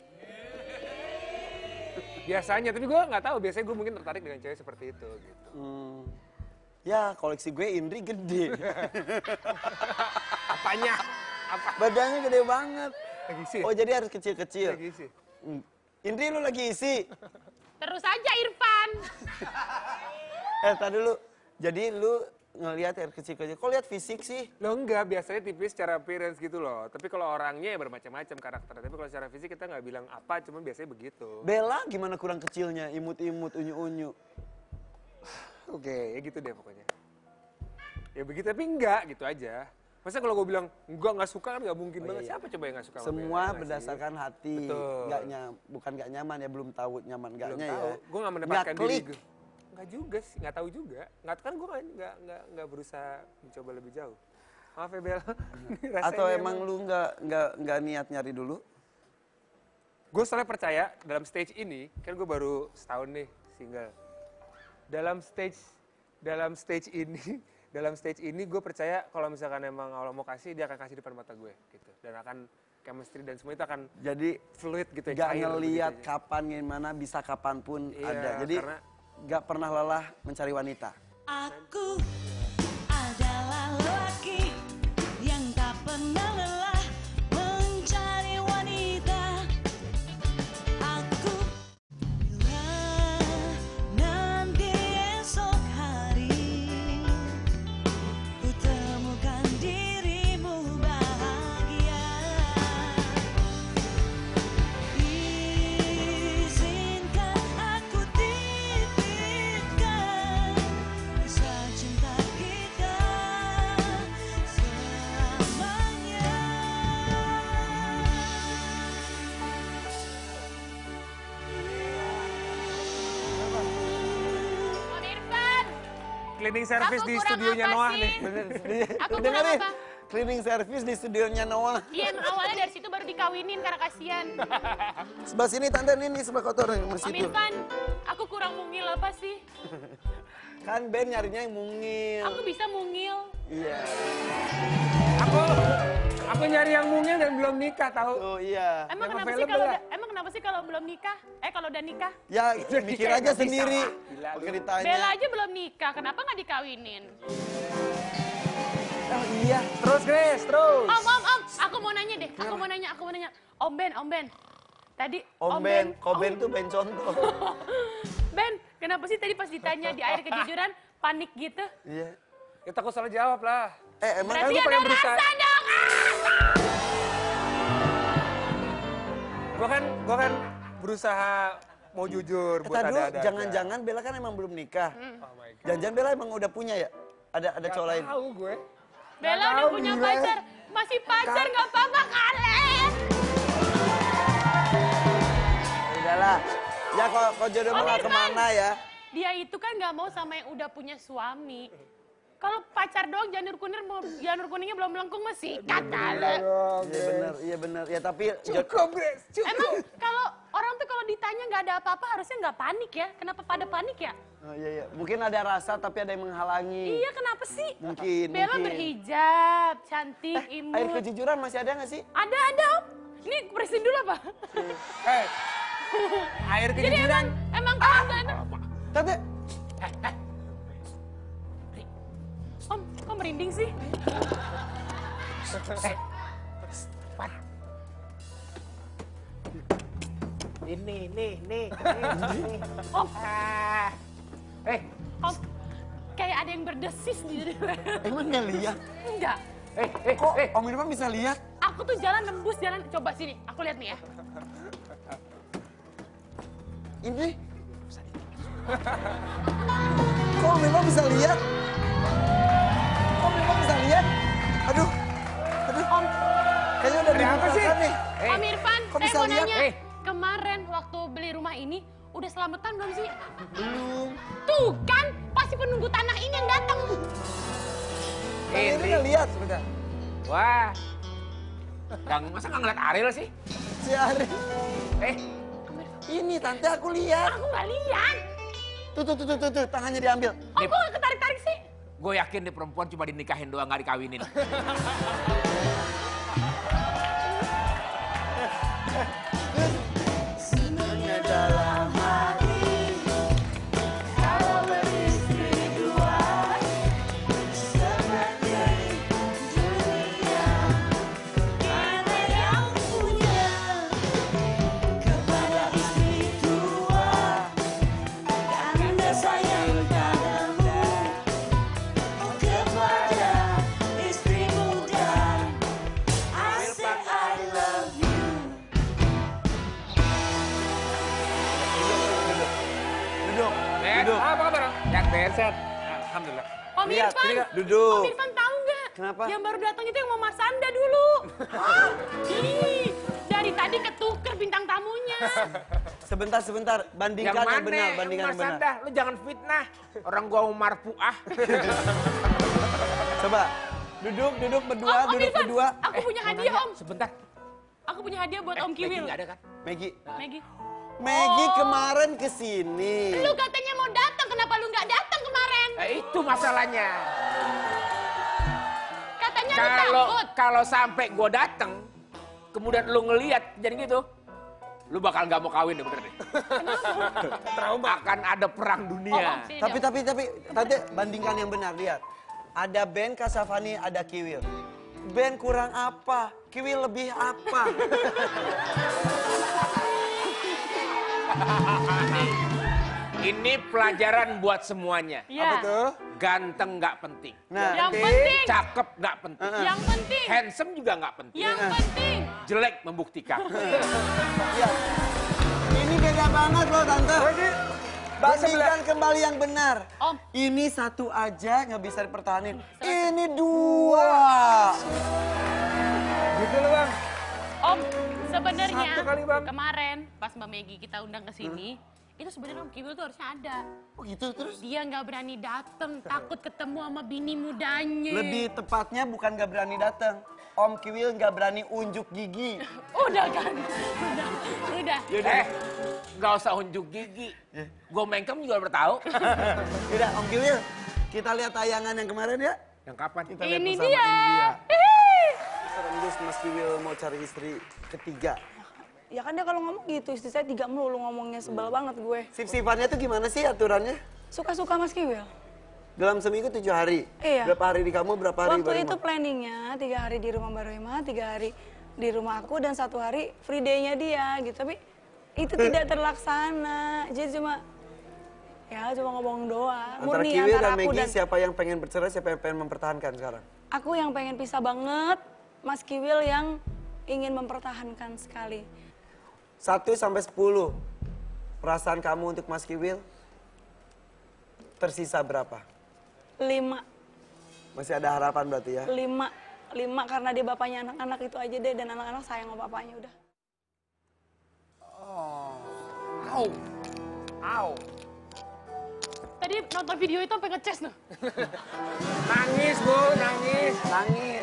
Biasanya, tapi gue gak tahu, biasanya gue mungkin tertarik dengan cewek seperti itu gitu. Hmm. Ya koleksi gue Indri gede. Apanya? Apa? Badannya gede banget. Lagi isi? Oh jadi harus kecil-kecil. Lagi isi? Hmm. Indri lu lagi isi. Terus aja Irfan. Eh tadi dulu. Jadi lu ngelihat air kecil-kecil. Kok lihat fisik sih? Lo enggak, biasanya tipis secara appearance gitu loh. Tapi kalau orangnya ya bermacam-macam karakter. Tapi kalau secara fisik kita nggak bilang apa, cuma biasanya begitu. Bella gimana kurang kecilnya? Imut-imut, unyu-unyu. Oke, ya gitu deh pokoknya. Ya begitu, tapi enggak gitu aja. Masa kalau gue bilang enggak nggak suka kan nggak mungkin Oh, banget. iya. Siapa coba yang nggak suka sama Semua Bella, nggak sih? berdasarkan hati. Betul. Nggak nyam, bukan nggak nyaman ya, belum tahu nyaman Belum nggaknya tahu. ya. Gue nggak mendapatkan Nggak diri klik. gue. Nggak juga sih, nggak tahu juga. Nggak kan gue nggak nggak nggak nggak berusaha mencoba lebih jauh. Maaf ya Bella. Rasanya Atau emang lu nggak nggak nggak niat nyari dulu? Gue soalnya percaya dalam stage ini, kan gue baru setahun nih single. Dalam stage, dalam stage ini, dalam stage ini gue percaya kalau misalkan emang Allah mau kasih, dia akan kasih depan mata gue gitu. Dan akan chemistry dan semua itu akan Jadi fluid gitu. nggak cair ngelihat begitu aja. kapan gimana bisa kapanpun Iya, ada. Jadi karena- nggak pernah lelah mencari wanita. Aku adalah lelaki yang tak pernah lelah mencari wanita. Aku bila nanti esok hari ku temukan cleaning service Aku di kurang studionya apa Noah sih? nih. Aku kurang Dengerin, apa? cleaning service di studionya Noah. Iya, emang awalnya dari situ baru dikawinin karena kasihan. Sebelah sini tante, ini nih sebelah kotor nih, Om situ. Irfan, aku kurang mungil apa sih? Kan Ben nyarinya yang mungil. Aku bisa mungil. Iya. Aku aku nyari yang mungil dan belum nikah tahu. Oh iya. Emang Yang kenapa sih available kalau lah. da- emang kenapa sih kalau belum nikah? Eh kalau udah nikah? Ya mikir kayak aja nggak bisa. sendiri. Gila lu. Pakai ditanya. Bella aja belum nikah, kenapa nggak dikawinin? Oh iya. Terus Grace, terus. Om, om, om, aku mau nanya deh, aku mau nanya, aku mau nanya. Om Ben, Om Ben, tadi Om Ben, Koben tuh Ben contoh. Ben, kenapa sih tadi pas ditanya di air kejujuran panik gitu? Iya. Kita aku salah jawab lah. Eh emang Berarti gua ada pengen berusaha. rasa dong. Ah! Gua kan gua kan berusaha mau jujur Eh, buat tadi dulu, ada-ada. jangan-jangan Bella kan emang belum nikah. Oh my God. Jangan-jangan Bella emang udah punya ya? Ada ada cowok lain. Tahu gue. Bella Nggak udah tahu, punya gila. pacar, masih pacar nggak apa-apa kali. Udahlah. Ya kalau kalau jodoh Om mah Irfan. kemana ya? Dia itu kan nggak mau sama yang udah punya suami. Kalau pacar doang janur kuning mau janur kuningnya belum melengkung masih sikat kali. Iya benar, iya benar. Ya tapi jo- Cukup, Grace. Cukup. Emang kalau orang tuh kalau ditanya nggak ada apa-apa harusnya nggak panik ya? Kenapa pada panik ya? Oh, iya iya. Mungkin ada rasa tapi ada yang menghalangi. Iya kenapa sih? Mungkin, Bella mungkin. berhijab, cantik, Eh, imut. air kejujuran masih ada nggak sih? Ada ada om. Ini presiden dulu apa? Eh, air Jadi emang kejujuran. emang kalau nggak ada. Tante, Om, kok merinding sih? Ini, nih, nih, Om, Eh, om, kayak ada yang berdesis di diri. emang nggak lihat? Enggak. eh, eh, Kok eh. Om Irfan bisa lihat? Aku tuh jalan nembus jalan. Coba sini, aku lihat nih ya. Ini. Kok Om Irfan bisa lihat? Kok Om Irfan bisa lihat? Aduh, aduh. Om, Kayaknya udah Ada apa sih? dibukakan nih. Eh, Om Irfan, kok saya bisa mau lihat? nanya. Eh. Kemarin waktu beli rumah ini, udah selamatan belum sih? Belum. Tuh kan, pasti penunggu tanah ini yang datang. Tante itu nggak lihat. Sebentar. Wah. Gang, masa nggak ngeliat Ariel sih? Si Ari. Eh, Ini tante aku lihat. Aku nggak lihat. Tuh, tuh, tuh, tuh, tuh, tuh, tangannya diambil. Om, kok nggak ketarik-tarik sih? Gue yakin nih perempuan cuma dinikahin doang, gak dikawinin. Hanya dalam hati. Kalau beristri dua. Seperti dunia. Kita yang punya kepada istri tua, karena sayang padamu, oh kepada istri muda, I say I love you. Duduk, eh, duduk. apa kabar? Yang beset. Alhamdulillah. Om Lihat, Irfan, sini, Kak. Duduk. Om Irfan tahu nggak? Kenapa? Yang baru datang itu yang mau Mas Sanda dulu. Ih, dari tadi ketuker bintang tamunya. Sebentar, sebentar. Bandingkan yang, Yang mana? benar, bandingkan Mas yang benar. Sanda, lu jangan fitnah. Orang gua mau marfuah. Coba, duduk, duduk berdua, Om, Om duduk Irfan, berdua. aku punya hadiah Om. Sebentar. Aku punya hadiah buat Eh, Om Kiwil. Maggie nggak ada kan? Maggie, Maggie. Maggie Oh. kemarin kesini. Lu katanya mau datang, kenapa lu nggak datang kemarin? Eh, itu masalahnya. Katanya lu Kalau takut. kalau sampai gua datang, kemudian lu ngelihat jadi gitu, lu bakal nggak mau kawin deh bener deh. Trauma. Akan ada perang Oh, Om, dunia. sini Tapi, dong. tapi, tapi, tante bandingkan yang benar, lihat. Ada Ben Kasafani, ada Kiwil. Ben kurang apa? Kiwil lebih apa? Ini pelajaran buat semuanya. Iya. Apa tuh? Ganteng nggak penting. Nah, Yang oke. penting, Cakep nggak penting. yang penting, Handsome juga nggak penting. yang penting. Jelek membuktikan. Lihat. Ini beda banget loh, tante. Bandingkan kembali yang benar. Om. Ini satu aja nggak bisa dipertahanin. Ini dua. Gitu loh bang. Om, sebenarnya Satu kali, Bang. kemarin pas Mbak Maggie kita undang ke sini, itu sebenarnya Om Kiwil tuh harusnya ada. Oh gitu terus? Dia nggak berani dateng, takut ketemu sama bini mudanya. Lebih tepatnya bukan gak berani datang. Om Kiwil gak berani unjuk gigi. Udah kan? Udah, udah. Eh, nggak usah unjuk gigi. Gue mengkem juga udah tahu. Yaudah Om Kiwil, kita lihat tayangan yang kemarin ya. Yang kapan? Kita lihat Ini bersama dia. ini dia. Hihi. Serius Mas Kiwil mau cari istri ketiga. Ya kan dia kalau ngomong gitu, istri saya tiga melulu ngomongnya, sebel banget gue. Sip-sipannya tuh gimana sih aturannya? Suka-suka Mas Kiwil. Dalam seminggu tujuh hari? Iya. Berapa hari di kamu, berapa hari Waktu di itu rumah? planningnya tiga hari di rumah Mbak Rohima, tiga hari di rumah aku, dan satu hari free day-nya dia gitu. Tapi itu tidak terlaksana, jadi cuma ya cuma ngomong doang. Antara Murni Kiwil antara dan aku Maggie, dan siapa yang pengen bercerai, siapa yang pengen mempertahankan sekarang? aku yang pengen pisah banget, Mas Kiwil yang ingin mempertahankan sekali. Satu sampai sepuluh, perasaan kamu untuk Mas Kiwil tersisa berapa? Lima, Masih ada harapan berarti ya? lima, lima karena dia bapaknya anak-anak itu aja deh, dan anak-anak sayang sama bapaknya udah. Au. Au. Tadi nonton video itu sampai ngeces loh. Nangis bu, nangis. Nangis.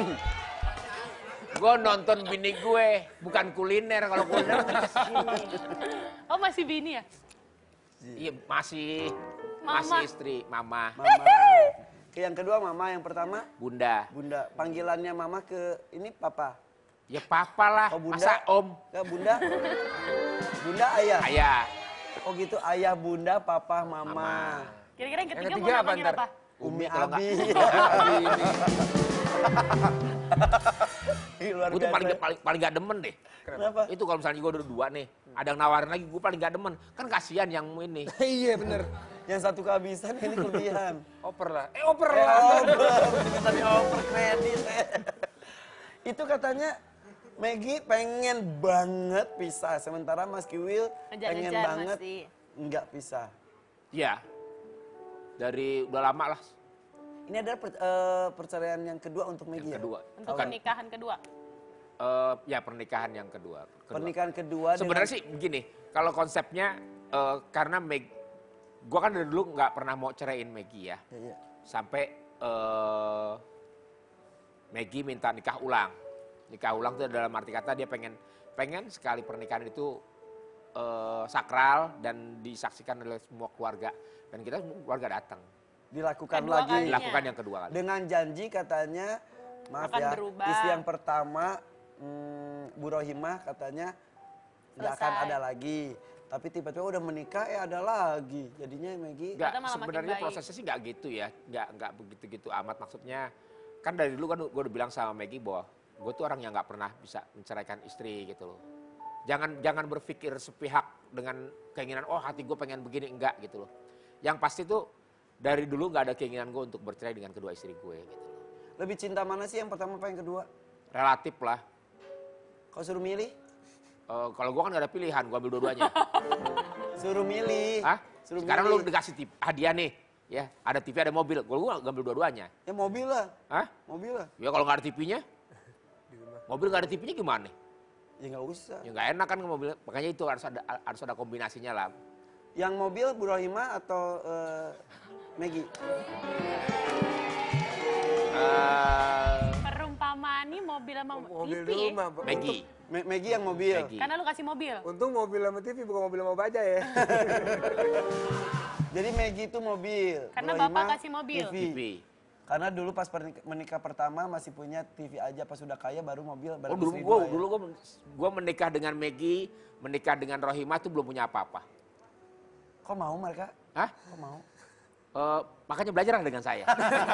Gue nonton bini gue, bukan kuliner. Kalau kuliner kesini. Oh masih bini ya? Iya masih, Mama. masih istri, mama, Mama. Yang kedua mama, yang pertama bunda. bunda. Panggilannya mama ke ini papa. Ya papa lah, Oh bunda. masa om, Enggak bunda. Bunda ayah. ayah, Oh gitu, ayah, bunda, papa, mama. mama. Kira-kira yang ketiga Yang mau ketiga apa namanya ntar? apa? Umi kalau nggak- Abi. Ih, luar Gue tuh biasa. paling, paling, paling gak demen deh. Kenapa? Itu kalau misalnya gue udah dua nih, ada yang nawarin lagi, gue paling gak demen. Kan kasihan yang ini. Iya bener. Yang satu kehabisan, ini kelebihan. Oper lah. Eh oper Eh, lah. over. Tadi over kredit. eh. Itu katanya Maggie pengen banget pisah. Sementara Mas Kiwil pengen Ngejar-ngejar banget masih. nggak pisah. Iya, dari udah lama lah. Ini adalah per- eh, perceraian yang kedua untuk Maggie Yang ya? kedua. Untuk Bukan, pernikahan kedua. eh, ya pernikahan yang kedua. kedua. Pernikahan kedua Sebenarnya dengan- sih begini, kalau konsepnya eh, karena Meg, gue kan dari dulu nggak pernah mau ceraiin Maggie ya, Iya, iya. sampai eh, Maggie minta nikah ulang. Nikah ulang itu dalam arti kata dia pengen pengen sekali pernikahan itu eh, sakral dan disaksikan oleh semua keluarga, dan kita semua keluarga datang. Dilakukan Kedua lagi. kalinya. Dilakukan yang kedua kali. Dengan janji katanya, maaf Akan ya, berubah. istri yang pertama, hmm, Bu Rohimah katanya nggak akan Selesai. ada lagi. Tapi tiba-tiba udah menikah, eh ada lagi. Jadinya Maggie, Nggak, Ternyata malah makin sebenarnya baik. prosesnya sih nggak gitu ya, nggak nggak begitu-gitu amat. Maksudnya kan dari dulu kan gue udah bilang sama Maggie bahwa gue tuh orang yang nggak pernah bisa menceraikan istri gitu loh. Jangan jangan berpikir sepihak dengan keinginan oh hati gue pengen begini, enggak gitu loh. Yang pasti tuh dari dulu nggak ada keinginan gue untuk bercerai dengan kedua istri gue gitu loh. lebih cinta mana sih yang pertama apa yang kedua? Relatif lah. Kau suruh milih? Eh, kalau gue kan gak ada pilihan, gue ambil dua-duanya. Suruh milih. Hah? Suruh Sekarang milih. lu dikasih tip, hadiah nih, ya ada T V ada mobil, gue gue ngambil dua-duanya. Ya mobil lah, Hah? mobil lah. Ya kalau nggak ada T V-nya, mobil nggak ada T V-nya gimana? Ya nggak usah. Ya nggak enak kan ke mobil, makanya itu harus ada harus ada kombinasinya lah. Yang mobil Bu Rohimah atau eh, Maggie? Eh, Perumpamaan nih mobil sama Mobil T V. dulu mah. Maggie, Ma- Maggie yang mobil. Maggie. Karena lu kasih mobil. Untung mobil sama T V bukan mobil sama baja ya. Jadi Maggie itu mobil. Karena Bu bapak Rohimah kasih mobil. T V. T V. Karena dulu pas pernik- menikah pertama masih punya T V aja, pas sudah kaya baru mobil. Oh bareng dulu istri gue dua ya. dulu gue gue menikah dengan Maggie, menikah dengan Rohimah tuh belum punya apa-apa. Kok mau mereka? Hah? Kok mau? Eh, makanya belajarlah dengan saya.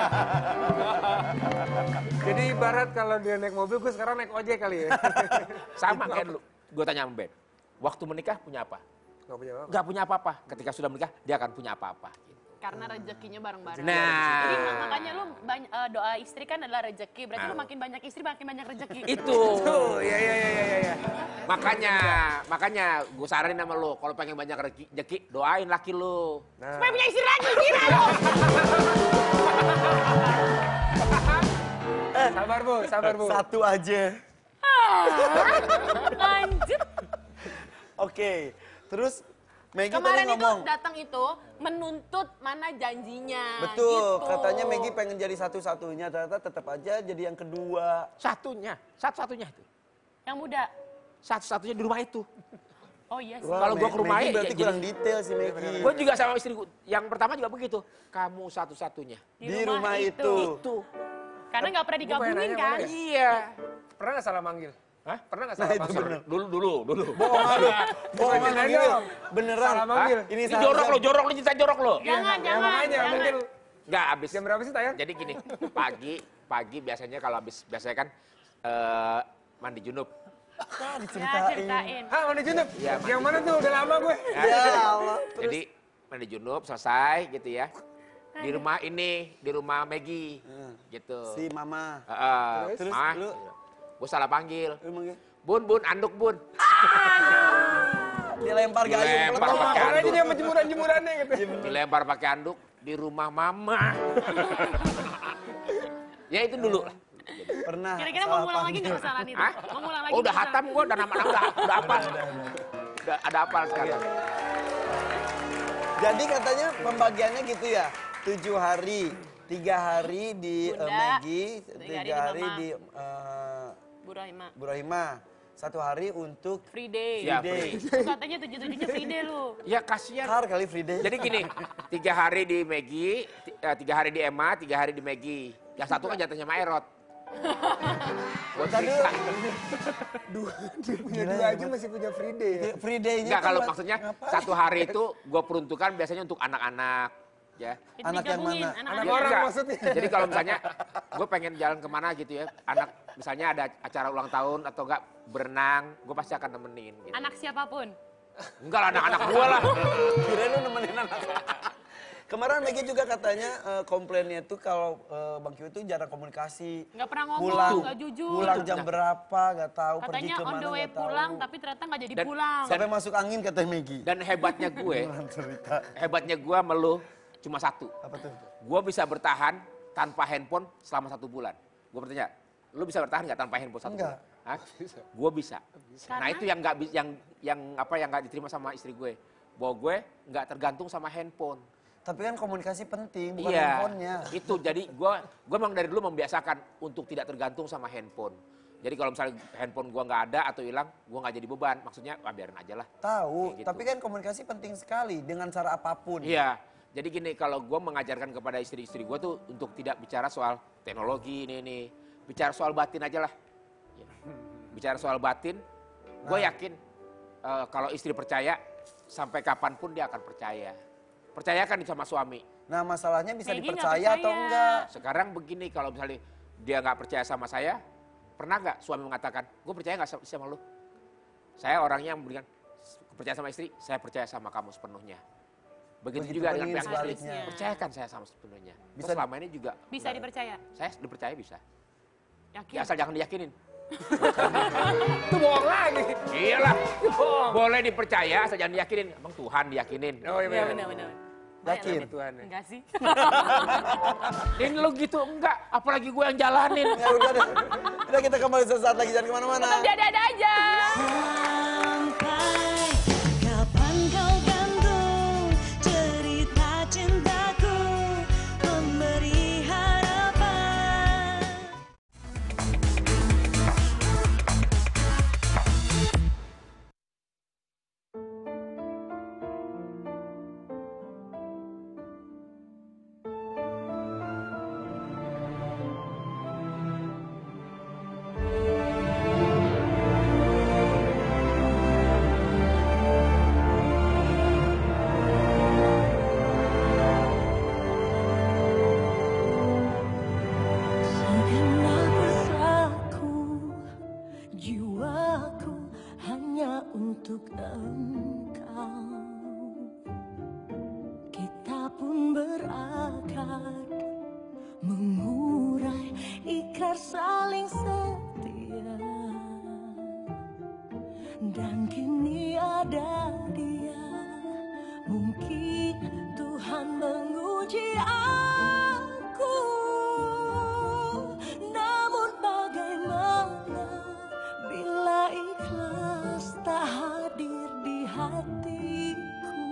Jadi ibarat kalau dia naik mobil, gue sekarang naik ojek kali ya. Sama kayak dulu. Gue tanya sama Ben, waktu menikah punya apa? Gak punya apa. Gak punya apa-apa. Ketika sudah menikah, dia akan punya apa-apa. Gitu. Karena rezekinya bareng-bareng. Nah. Jadi mak- makanya lu bany- eh, doa istri kan adalah rezeki. Berarti lu Nah. makin banyak istri makin banyak rezeki. Itu. Tuh, ya ya ya ya ya. Makanya, makanya gue saranin sama lo, kalau pengen banyak rezeki, rezeki, doain laki lo. Nah, Supaya punya istri lagi, gila lu. sabar bu, sabar bu. Satu aja. Lanjut. Oke, terus Maggie Kemarin tadi itu ngomong. datang itu menuntut mana janjinya. Betul, gitu. katanya Maggie pengen jadi satu-satunya, ternyata tetap aja jadi yang kedua. Satunya, satu-satunya itu. Yang muda. Satu-satunya di rumah itu. Oh iya sih. Wah, Kalau gua Ma- ke rumahnya, Maggie berarti ya kurang jadi- detail sih Maggie. Gue juga sama istriku, yang pertama juga begitu. Kamu satu-satunya. Di rumah itu. Itu. Karena nggak pernah Gua pengen digabungin nanya, kan. boleh nggak? Iya. Pernah nggak salah manggil? Hah? Pernah nggak Nah salah itu manggil? bener. Dulu, dulu, dulu. Bohongan lu. Bohongan Gimana Maggie. dong? Beneran. Salah manggil. Hah? Ini Ini salah jorok jam. lo, jorok lo, cerita jorok lo. Jangan, Ya jangan. makanya jangan. manggil. Enggak, habis. Jam berapa sih tayang? Jadi gini, pagi, pagi biasanya kalau habis, biasanya kan eh, mandi junub. Ah, Ya, diceritain. ceritain. Hah, mandi junub? Iya, mandi Yang mana tuh? Udah lama gue. Ya Allah. Jadi mandi junub selesai gitu ya. Di rumah ini, di rumah Maggie, gitu. Si Mama. Heeh. Terus Mah, lu- gue salah panggil. Lu manggil. Bun, bun, anduk bun. Dilempar gayung. Dilempar meletak. pakai Makanya anduk. dia sama jemuran-jemurannya gitu. Dilempar pakai anduk di rumah mama. Ya itu dulu lah. Pernah. Kira-kira salah mau ngulang lagi panggil. nggak kesalahan itu? Hah? Mau ngulang lagi Oh udah nggak hatam gue, udah nama-nama udah, udah hafal. Udah ada hafal sekarang. Jadi katanya pembagiannya gitu ya. Tujuh hari. Tiga hari di eh, Bunda, Maggie. tiga Tiga hari hari di Mama. di eh, Bu Rohima. Bu Rohimah. Satu hari untuk Free day. Ya, day. free. Lu katanya tujuh-tujuhnya free day lu. Ya kasihan. Har kali free day. Jadi gini, tiga hari di Maggie, ti- eh, tiga hari di Emma, tiga hari di Maggie. Yang satu kan jatuhnya Maerot. Buat cerita. Punya dua aja masih punya free day ya. free day-nya Enggak, kan kalau buat- maksudnya ngapain? satu hari itu gue peruntukan biasanya untuk anak-anak. Ya. Itu Anak yang digabungin, mana? anak-anak. Anak Ya, orang enggak. maksudnya. Jadi kalau misalnya gue pengen jalan kemana gitu ya, anak misalnya ada acara ulang tahun atau enggak berenang, gue pasti akan nemenin. Gitu. Anak siapapun. Enggak lah, anak-anak gue lah. Kirain lu nemenin anak. Kemarin Maggie juga katanya eh, komplainnya tuh kalau eh, Bang Q itu jarang komunikasi. Nggak pernah ngomong, Pulang, nggak jujur. pulang jam berapa, nggak tahu pergi Katanya on kemana the way nggak tahu. pulang, tapi ternyata nggak jadi Dan- pulang. Sampai masuk angin kata Maggie. Dan hebatnya gue, Cerita. hebatnya gue meluh cuma satu. Apa tuh? Gue bisa bertahan tanpa handphone selama satu bulan. Gue bertanya, lu bisa bertahan nggak tanpa handphone satu Enggak. bulan? Hah? Gue bisa. Karena? Nah itu yang nggak bi- yang yang apa yang nggak diterima sama istri gue. Bahwa gue nggak tergantung sama handphone. Tapi kan komunikasi penting, bukan Iya, handphonenya. itu jadi gue gue memang dari dulu membiasakan untuk tidak tergantung sama handphone. Jadi kalau misalnya handphone gue nggak ada atau hilang, gue nggak jadi beban. Maksudnya, ah, biarin aja lah. Tahu, Kayak gitu. tapi kan komunikasi penting sekali dengan cara apapun. Iya, jadi gini kalau gue mengajarkan kepada istri-istri gue tuh untuk tidak bicara soal teknologi ini ini, bicara soal batin aja lah. Ya. Bicara soal batin, gue yakin eh, kalau istri percaya sampai kapanpun dia akan percaya. Percayakan sama suami. Nah masalahnya bisa Maggie nggak dipercaya atau percaya. enggak? Sekarang begini kalau misalnya dia nggak percaya sama saya, pernah nggak suami mengatakan, gue percaya nggak sama, sama lu? Saya orangnya yang memberikan percaya sama istri, saya percaya sama kamu sepenuhnya. Begitu, Begitu juga pun dengan ini pihak istri. sebaliknya. Percayakan saya sama sepenuhnya. Bisa Bisa selama ini juga Bisa dipercaya. saya dipercaya bisa. Yakin? Ya, asal jangan diyakinin. Itu bohong lagi. Iyalah. Bohong. Boleh dipercaya asal jangan diyakinin. Emang Tuhan diyakinin. Oh iya Iya benar. benar-benar. Yakin? Tuhan ya. Enggak sih. Ini lo gitu enggak, apalagi gue yang jalanin. Ya udah deh. Udah kita kembali sesaat lagi, jangan kemana-mana. Tetap ada-ada aja. Sampai kapan kau gantung cerita cintaku memberi harapan. Segenap rasaku, jiwaku hanya untuk engkau. Kita pun berakar, mengurai ikrar saling setia. Dan kini ada dia, mungkin Tuhan menguji aku. Namun bagaimana bila ikhlas tak hadir di hatiku?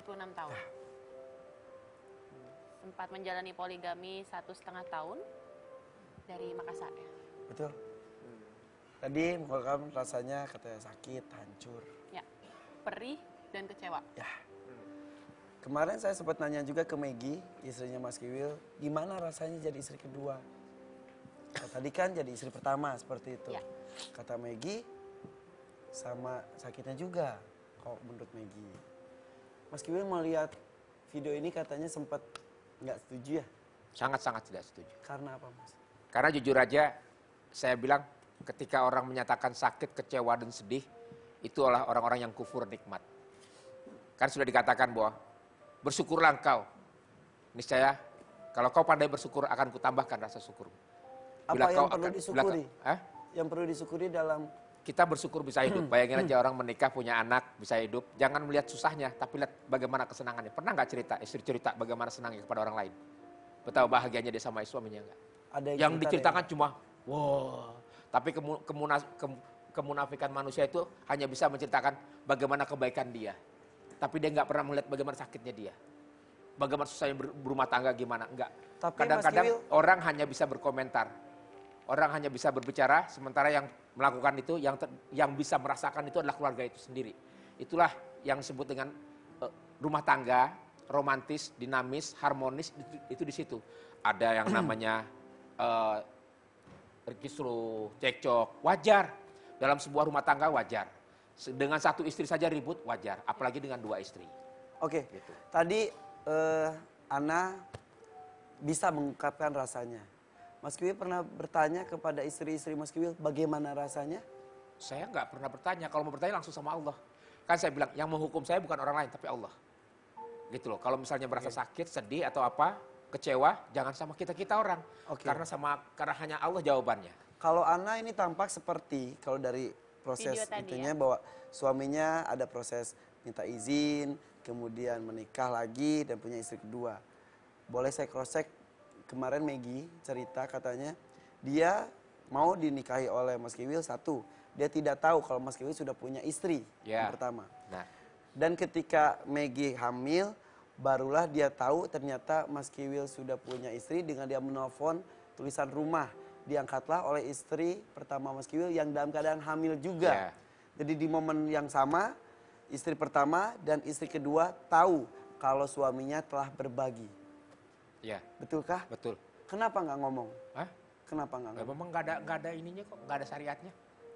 puluh enam tahun. Sempat menjalani poligami satu setengah tahun dari Makassar ya. Betul. Tadi muka kamu rasanya katanya sakit, hancur. Ya, perih dan kecewa. Ya. Kemarin saya sempat nanya juga ke Maggie, istrinya Mas Kiwil, gimana rasanya jadi istri kedua? Kalau tadi kan jadi istri pertama seperti itu. Ya. Kata Maggie, sama sakitnya juga kok menurut Maggie. Mas Kiwil melihat video ini katanya sempat nggak setuju ya? Sangat-sangat tidak setuju. Karena apa Mas? Karena jujur aja, saya bilang ketika orang menyatakan sakit, kecewa, dan sedih, itu adalah orang-orang yang kufur nikmat. Kan sudah dikatakan bahwa bersyukurlah engkau. Niscaya kalau kau pandai bersyukur akan kutambahkan rasa syukur. Apa yang perlu disyukuri? Hah? Yang perlu disyukuri dalam Kita bersyukur bisa hidup. Bayangin aja orang menikah punya anak bisa hidup. Jangan melihat susahnya, tapi lihat bagaimana kesenangannya. Pernah nggak cerita, istri cerita bagaimana senangnya kepada orang lain? Betapa bahagianya dia sama suaminya enggak? ada Yang cerita diceritakan dari- cuma, wah. Tapi kemu, kemuna- kem- kemunafikan manusia itu hanya bisa menceritakan bagaimana kebaikan dia. Tapi dia nggak pernah melihat bagaimana sakitnya dia. Bagaimana susahnya ber- berumah tangga gimana, enggak. Tapi, Kadang-kadang Mas Kiwil- orang hanya bisa berkomentar. Orang hanya bisa berbicara, sementara yang melakukan itu, yang ter- yang bisa merasakan itu adalah keluarga itu sendiri. Itulah yang disebut dengan eh, rumah tangga, romantis, dinamis, harmonis, itu, itu di situ. Ada yang namanya eh, kisruh, cekcok, wajar. Dalam sebuah rumah tangga wajar. Se- Dengan satu istri saja ribut, wajar. Apalagi dengan dua istri. Oke, Gitu. tadi eh, Ana bisa mengungkapkan rasanya. Mas Kiwil pernah bertanya kepada istri-istri Mas Kiwil bagaimana rasanya? Saya nggak pernah bertanya. Kalau mau bertanya langsung sama Allah. Kan saya bilang, yang menghukum saya bukan orang lain, tapi Allah. Gitu loh. Kalau misalnya merasa sakit, sedih atau apa, kecewa, jangan sama kita-kita orang. Oke. Karena sama karena hanya Allah jawabannya. Kalau Ana ini tampak seperti kalau dari proses Video tadi itunya ya. bahwa suaminya ada proses minta izin, kemudian menikah lagi dan punya istri kedua. Boleh saya cross check, kemarin Maggie cerita katanya dia mau dinikahi oleh Mas Kiwil satu, dia tidak tahu kalau Mas Kiwil sudah punya istri Ya. yang pertama. Nah, Dan ketika Maggie hamil, barulah dia tahu ternyata Mas Kiwil sudah punya istri dengan dia menelpon tulisan rumah. Diangkatlah oleh istri pertama Mas Kiwil yang dalam keadaan hamil juga. Ya. Jadi di momen yang sama, istri pertama dan istri kedua tahu kalau suaminya telah berbagi. ya Betulkah? betul. Kenapa nggak ngomong? Hah? Kenapa nggak Ya, ngomong? memang nggak ada nggak ada ininya kok, nggak ada syariatnya.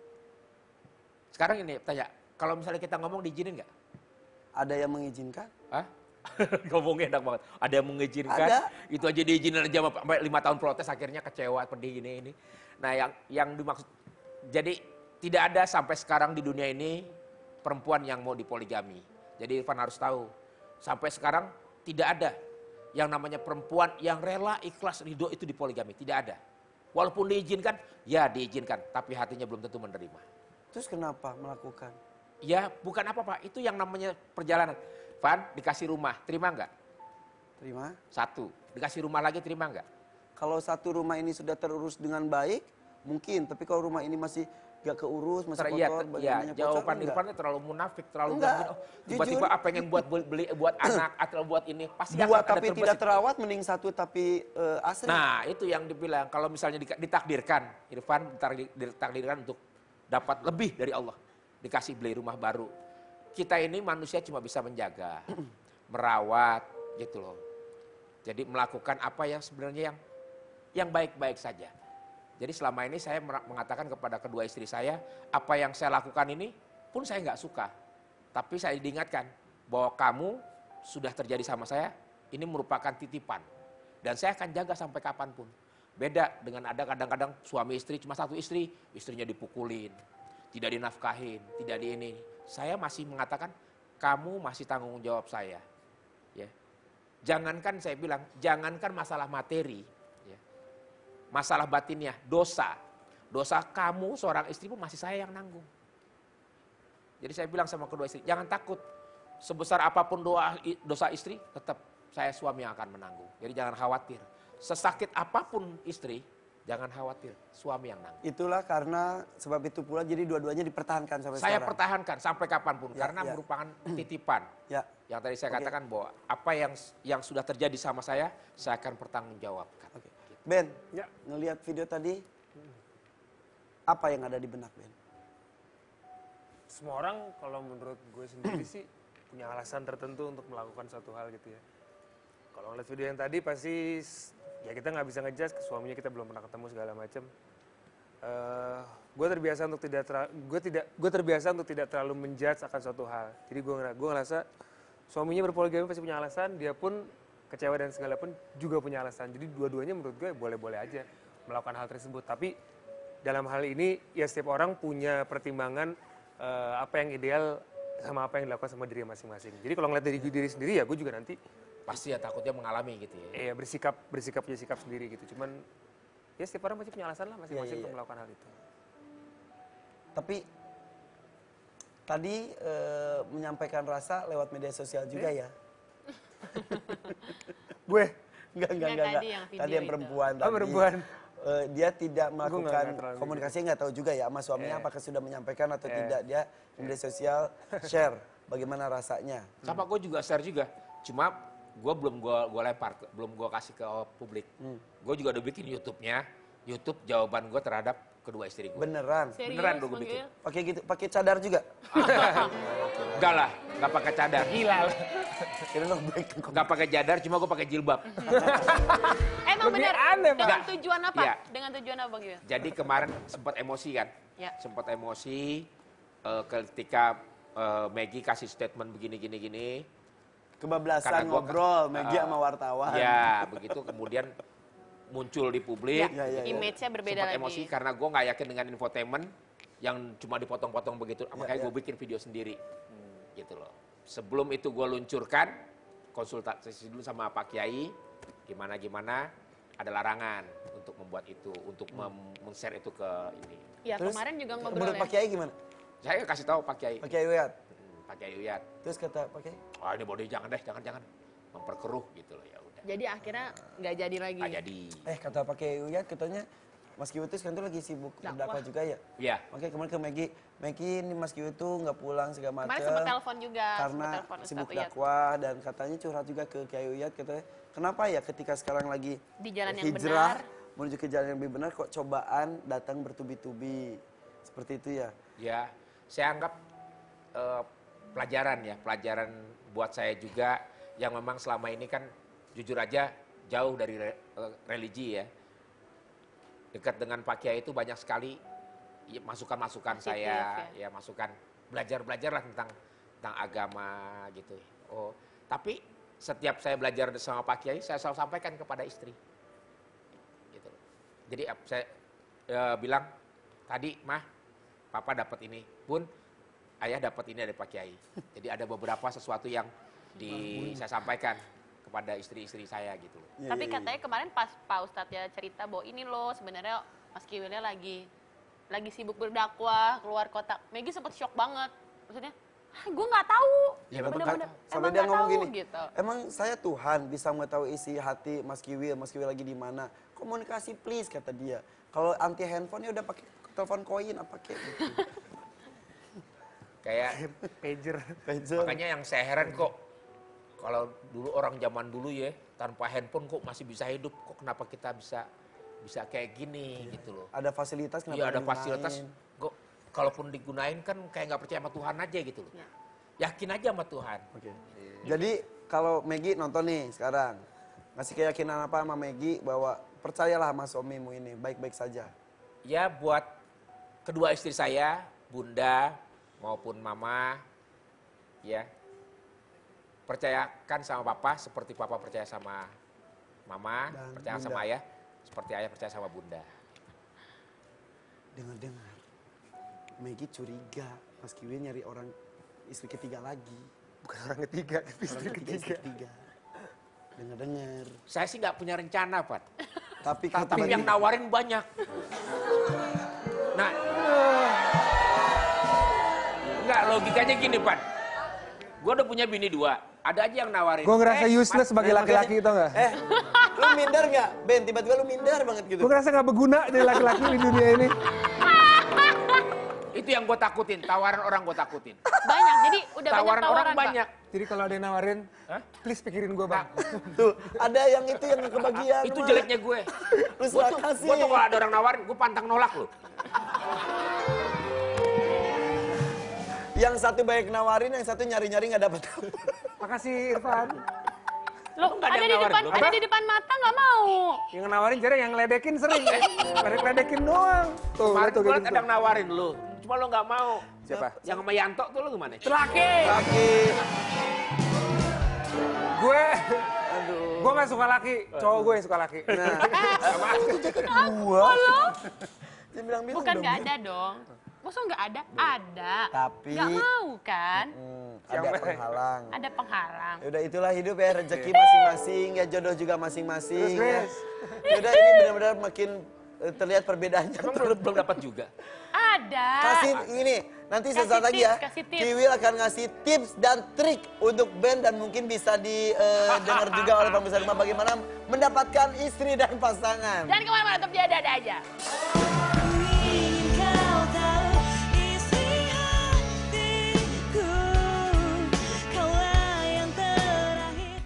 Sekarang ini tanya, kalau misalnya kita ngomong diizinin nggak? Ada yang mengizinkan? Hah? Ngomongnya enak banget. Ada yang mengizinkan, Ada. itu aja diizinin aja sampai lima tahun protes, akhirnya kecewa, pedih ini ini. Nah yang yang dimaksud, jadi tidak ada sampai sekarang di dunia ini perempuan yang mau dipoligami. Jadi Irfan harus tahu, sampai sekarang tidak ada yang namanya perempuan yang rela ikhlas ridho itu dipoligami, tidak ada. Walaupun diizinkan, ya diizinkan, tapi hatinya belum tentu menerima. Terus kenapa melakukan? Ya bukan apa-apa, itu yang namanya perjalanan. Van, dikasih rumah, terima nggak? Terima. Satu, dikasih rumah lagi, terima nggak? Kalau satu rumah ini sudah terurus dengan baik, mungkin. Tapi kalau rumah ini masih gak keurus, masih Ter- kotor, iya, banyak iya, banyak jawaban enggak. Irfan itu terlalu munafik, terlalu Enggak, gangguin. Oh, jujur. tiba-tiba ah, pengen buat beli, beli- buat anak atau buat ini, pasti Dua akan ada tapi tidak terbesit. terawat, mending satu tapi eh, asri. Nah, itu yang dibilang. Kalau misalnya di- ditakdirkan, Irfan ditakdir- ditakdirkan untuk dapat lebih dari Allah. Dikasih beli rumah baru. Kita ini manusia cuma bisa menjaga, merawat, gitu loh. Jadi melakukan apa yang sebenarnya yang yang baik-baik saja. Jadi selama ini saya mer- mengatakan kepada kedua istri saya, apa yang saya lakukan ini pun saya nggak suka. Tapi saya diingatkan bahwa kamu sudah terjadi sama saya, ini merupakan titipan. Dan saya akan jaga sampai kapanpun. Beda dengan ada kadang-kadang suami istri, cuma satu istri, istrinya dipukulin, tidak dinafkahin, tidak di ini. Saya masih mengatakan, kamu masih tanggung jawab saya. Ya. Jangankan saya bilang, jangankan masalah materi, ya. Masalah batinnya, dosa. Dosa kamu seorang istri pun masih saya yang nanggung. Jadi saya bilang sama kedua istri, jangan takut. Sebesar apapun doa, dosa istri, tetap saya suami yang akan menanggung. Jadi jangan khawatir. Sesakit apapun istri, Jangan khawatir, suami yang nanggung. Itulah karena sebab itu pula jadi dua-duanya dipertahankan sampai Saya sekarang. pertahankan sampai kapanpun Ya, karena ya. merupakan titipan. Ya. Yang tadi saya Oke. katakan bahwa apa yang yang sudah terjadi sama saya, saya akan bertanggungjawabkan. Oke. Ben, Ya. ngelihat video tadi, apa yang ada di benak Ben? Semua orang kalau menurut gue sendiri sih punya alasan tertentu untuk melakukan suatu hal gitu ya. Kalau ngeliat video yang tadi pasti s- ya kita nggak bisa ngejudge, ke suaminya kita belum pernah ketemu segala macam. Eh, gue terbiasa untuk tidak tera- gue tidak gue terbiasa untuk tidak terlalu menjudge akan suatu hal. Jadi gue ngera- gue ngerasa suaminya berpoligami pasti punya alasan, dia pun kecewa dan segala pun juga punya alasan. Jadi dua-duanya menurut gue boleh-boleh aja melakukan hal tersebut. Tapi dalam hal ini ya setiap orang punya pertimbangan eh, apa yang ideal sama apa yang dilakukan sama diri masing-masing. Jadi kalau ngeliat dari diri sendiri ya gue juga nanti Pasti ya takutnya mengalami gitu ya. eh bersikap bersikap punya sikap sendiri gitu. Cuman ya setiap orang pasti punya alasan lah masing-masing Iya, iya, untuk iya. melakukan hal itu. Tapi tadi eh, menyampaikan rasa lewat media sosial juga ya? Gue Enggak, enggak, Enggak, enggak. tadi yang video Tadi yang itu. perempuan Oh, tadi. perempuan. Eh, dia tidak nggak- melakukan nggak terlalu komunikasi, nggak tahu juga ya sama suaminya Eh. apakah sudah menyampaikan atau Eh. tidak. Dia di media sosial share bagaimana rasanya. Sama gue juga share juga. Cuma gue belum gue gue lempar, ke- belum gue kasih ke publik. Hmm. Gue juga udah bikin YouTube-nya. YouTube jawaban gue terhadap kedua istri gue. Beneran. Serius, Beneran gue Bang bikin. Gil? Pakai gitu, pakai cadar juga. Enggak lah, nggak pakai cadar. Gila lah. Kira dong break. Nggak pakai cadar, cuma gue pakai jilbab. Emang Lebih benar. aneh, Pak. Dengan tujuan apa? Iya. Dengan tujuan apa Bang Gil? Jadi kemarin sempat emosi kan? Ya. Sempat emosi eh, ketika eh, Maggie kasih statement begini gini gini. Kebablasan Karena gua- ngobrol Megi eh, sama wartawan. Ya, begitu kemudian muncul di publik. Ya, ya, ya. Image-nya berbeda Sempat lagi. emosi karena gue nggak yakin dengan infotainment yang cuma dipotong-potong begitu. Makanya ya. gue bikin video sendiri. Gitu loh. Sebelum itu gue luncurkan, konsultasi dulu sama Pak Kiai, gimana-gimana, ada larangan untuk membuat itu, untuk mem- men-share itu ke ini. Ya Terus, kemarin juga ngobrol menurut ya. Pak Kiai gimana? Saya kasih tahu Pak Kiai, Pak Kiai Uyat. Hmm, Pak Kiai Uyat, Terus kata Pak Kiai, oh ini body jangan deh, jangan-jangan. Memperkeruh gitu loh, ya udah. Jadi akhirnya nggak jadi lagi. Nggak jadi. eh kata Pak Kiai Uyat katanya Mas Kiwi itu sekarang tuh lagi sibuk Dakwah. berdakwah juga ya. Iya. Makanya kemarin ke Megi, Megi ini Mas Kiwi itu nggak pulang segala macam. Kemarin sempat telepon juga. Karena sempat telepon Ustaz sibuk Uyat. dakwah dan katanya curhat juga ke Kiai Uyat katanya, kenapa ya ketika sekarang lagi Di jalan yang hijrah benar. menuju ke jalan yang lebih benar kok cobaan datang bertubi-tubi. Seperti itu ya. Ya, saya anggap eh, pelajaran ya, pelajaran buat saya juga yang memang selama ini kan jujur aja jauh dari re- eh, religi ya. Dekat dengan Pak Kiai itu banyak sekali ya, masukan-masukan Positif, saya, ya. ya masukan belajar-belajar lah tentang tentang agama gitu. Oh, tapi setiap saya belajar sama Pak Kiai, saya selalu sampaikan kepada istri. Gitu. Jadi ap- saya eh, bilang tadi, mah, papa dapat ini, bun, ayah dapat ini dari Pak Kiai. Jadi ada beberapa sesuatu yang di saya sampaikan kepada istri-istri saya gitu. Iya, Tapi iya, iya. katanya kemarin pas Pak Ustadz ya cerita bahwa ini loh sebenarnya Mas Kiwilnya lagi lagi sibuk berdakwah keluar kota. Megi sempat shock banget. Maksudnya, ah, gue nggak tahu. Ya, Bener-bener, Sampai emang dia nggak ngomong tahu gini, gitu. emang saya Tuhan bisa mengetahui isi hati Mas Kiwi, Mas Kiwi lagi di mana. Komunikasi please kata dia. Kalau anti handphone ya udah pakai telepon koin apa kek. Gitu. Kayak pager. Pager. makanya yang saya heran kok kalau dulu orang zaman dulu ya tanpa handphone kok masih bisa hidup, kok kenapa kita bisa bisa kayak gini gitu loh. Ada fasilitas kenapa Iya ada digunain? fasilitas, kok kalaupun digunain kan kayak nggak percaya sama Tuhan aja gitu loh. Ya. Yakin aja sama Tuhan. Oke. Jadi kalau Megi nonton nih sekarang, ngasih keyakinan apa sama Megi bahwa percayalah sama suamimu ini baik-baik saja. Ya buat kedua istri saya, Bunda maupun Mama, ya percayakan sama Papa seperti Papa percaya sama Mama, Dan percaya Bunda. sama Ayah, seperti Ayah percaya sama Bunda. Dengar-dengar, Megi curiga Mas Kiwi nyari orang istri ketiga lagi. Bukan orang ketiga, tapi istri Orang ketiga, istri ketiga. ketiga. Dengar-dengar. Saya sih nggak punya rencana, Pak. Tapi Tapi kata yang nawarin banyak. Nah, nggak logikanya gini, Pak. Gue udah punya bini dua, ada aja yang nawarin. Gue ngerasa Eh, useless sebagai Eh, laki-laki makanya- tau gak? Eh, lu minder nggak? Ben, tiba-tiba lu minder banget gitu. Gue ngerasa gak berguna jadi laki-laki di dunia ini. Itu yang gue takutin, tawaran orang gue takutin. Banyak, jadi udah Tawaran banyak tawaran, orang Pak. banyak. Jadi kalau ada yang nawarin, Hah? please pikirin gue bang. Tuh, ada yang itu yang kebagian. Itu Mas. jeleknya gue. Lu Gue tuh, salah kasih. gue tuh kalau ada orang nawarin, gue pantang nolak loh. Yang satu banyak nawarin, yang satu nyari-nyari nggak dapet. Makasih Irfan. Lo nggak ada ada yang di nawarin, depan, belum? ada di depan mata nggak mau. Yang nawarin jarang, yang ledekin sering. Ledekin doang. Tuh, Kemarin tuh, gue kayak liat gitu. ada yang nawarin lu. Cuma lo nggak mau. Siapa? Yang sama Yanto tuh lo gimana? Laki. Laki. Gue, gue gak suka laki. Cowok gue yang suka laki. Nah, Sama gua. Dia bilang-bilang Bukan dong, nggak Ben. ada dong. Masa nggak ada? Ada. Tapi- Nggak mau kan? Hmm, ada Siapa? penghalang. Ada penghalang. Ya udah itulah hidup ya, rezeki masing-masing, ya jodoh juga masing-masing. Terus, Ya. Grace. Ya udah ini benar-benar makin eh, terlihat perbedaannya. Emang belum belum dapat juga. Ada. Kasih ini, nanti Kasih sesaat lagi tips, ya. kasih tips. Kiwil akan ngasih tips dan trik untuk band dan mungkin bisa didengar juga oleh pemirsa rumah bagaimana mendapatkan istri dan pasangan. Jangan kemana-mana, tetap di ada-ada aja. Ingin kau tahu isi hatiku, kaulah yang terakhir.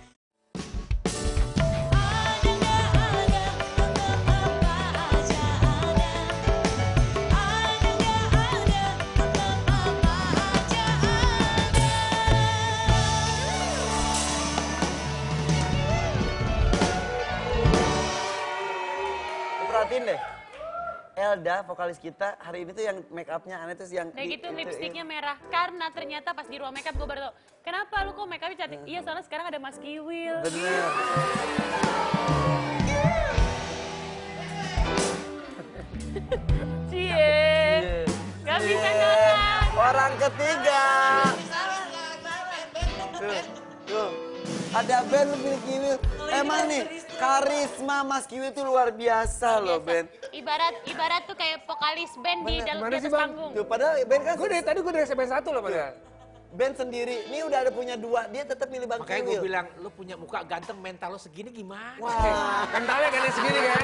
Ada nggak ada, tetap apa aja ada. Ada nggak ada, tetap apa aja ada. Lu perhatiin deh. Elda, vokalis kita, hari ini tuh yang make up-nya aneh terus yang... Udah di- gitu itu- lipstiknya merah. Karena ternyata pas di ruang makeup gue baru tau. Kenapa lu kok makeupnya cantik? Iya soalnya sekarang ada Mas Kiwil. Bener. Cie. Gak bisa nolak. Orang ketiga. Tuh, tuh. Ada band lebih Kiwil. Emang nih, karisma Mas Kiwil tuh luar biasa loh, Ben. Ibarat ibarat tuh kayak vokalis band di dalam Gimana di sih, atas Bang? panggung. Tuh, padahal Ben kan Gue dari tadi gue dari S M N satu loh padahal. band sendiri. Ini udah ada punya dua, dia tetap milih Bang Makanya gue Kiwil. bilang, lu punya muka ganteng, mental lu segini gimana? Wah, Kentalnya kan segini kan.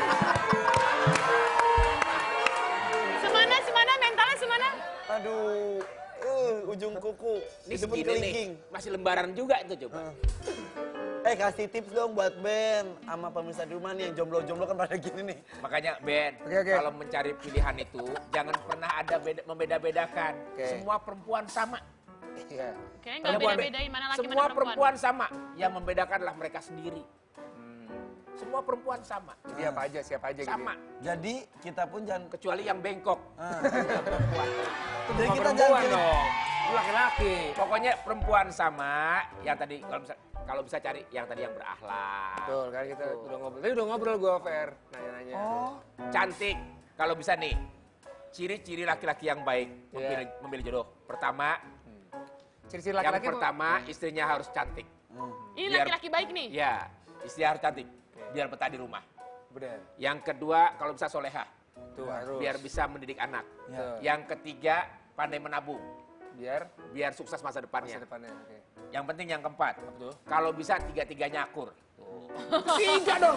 Semana semana mentalnya semana? aduh. Uh, ujung kuku. Ini Disebut segini nih, kelingking. masih lembaran juga itu coba. Eh, kasih tips dong buat Ben sama pemirsa di rumah nih yang jomblo-jomblo kan pada gini nih. Makanya Ben, Oke, oke. kalau mencari pilihan itu jangan pernah ada beda, membeda-bedakan. Oke. Semua perempuan sama. Iya. Kayaknya nggak beda-bedain mana laki Semua mana perempuan sama. Yang membedakanlah mereka sendiri. Semua perempuan sama. Jadi apa aja, siapa aja gitu. Sama. Jadi kita pun jangan... Kecuali yang bengkok. Ah. Perempuan. Jadi Sama kita jangan perempuan pilih- dong. Lu laki-laki. Pokoknya perempuan sama. Yang tadi kalau bisa kalau bisa cari yang tadi yang berakhlak. Betul kan kita udah ngobrol. Tadi udah ngobrol gue fair nanya-nanya. Oh, Cantik. Kalau bisa nih. Ciri-ciri laki-laki yang baik Iya. memilih, memilih jodoh. Pertama, Ciri-ciri yang laki-laki tuh- pertama istrinya harus cantik. Ini Biar- laki-laki baik nih. Ya, istri harus cantik. Biar betah di rumah. Bener. Yang kedua, kalau bisa soleha. Tuh harus. Biar bisa mendidik anak. Ya. Yang ketiga, pandai menabung. Biar Biar sukses masa masa depannya. depannya. Oke. Yang penting yang keempat, tuh? kalau bisa tiga-tiganya akur. Tiga dong.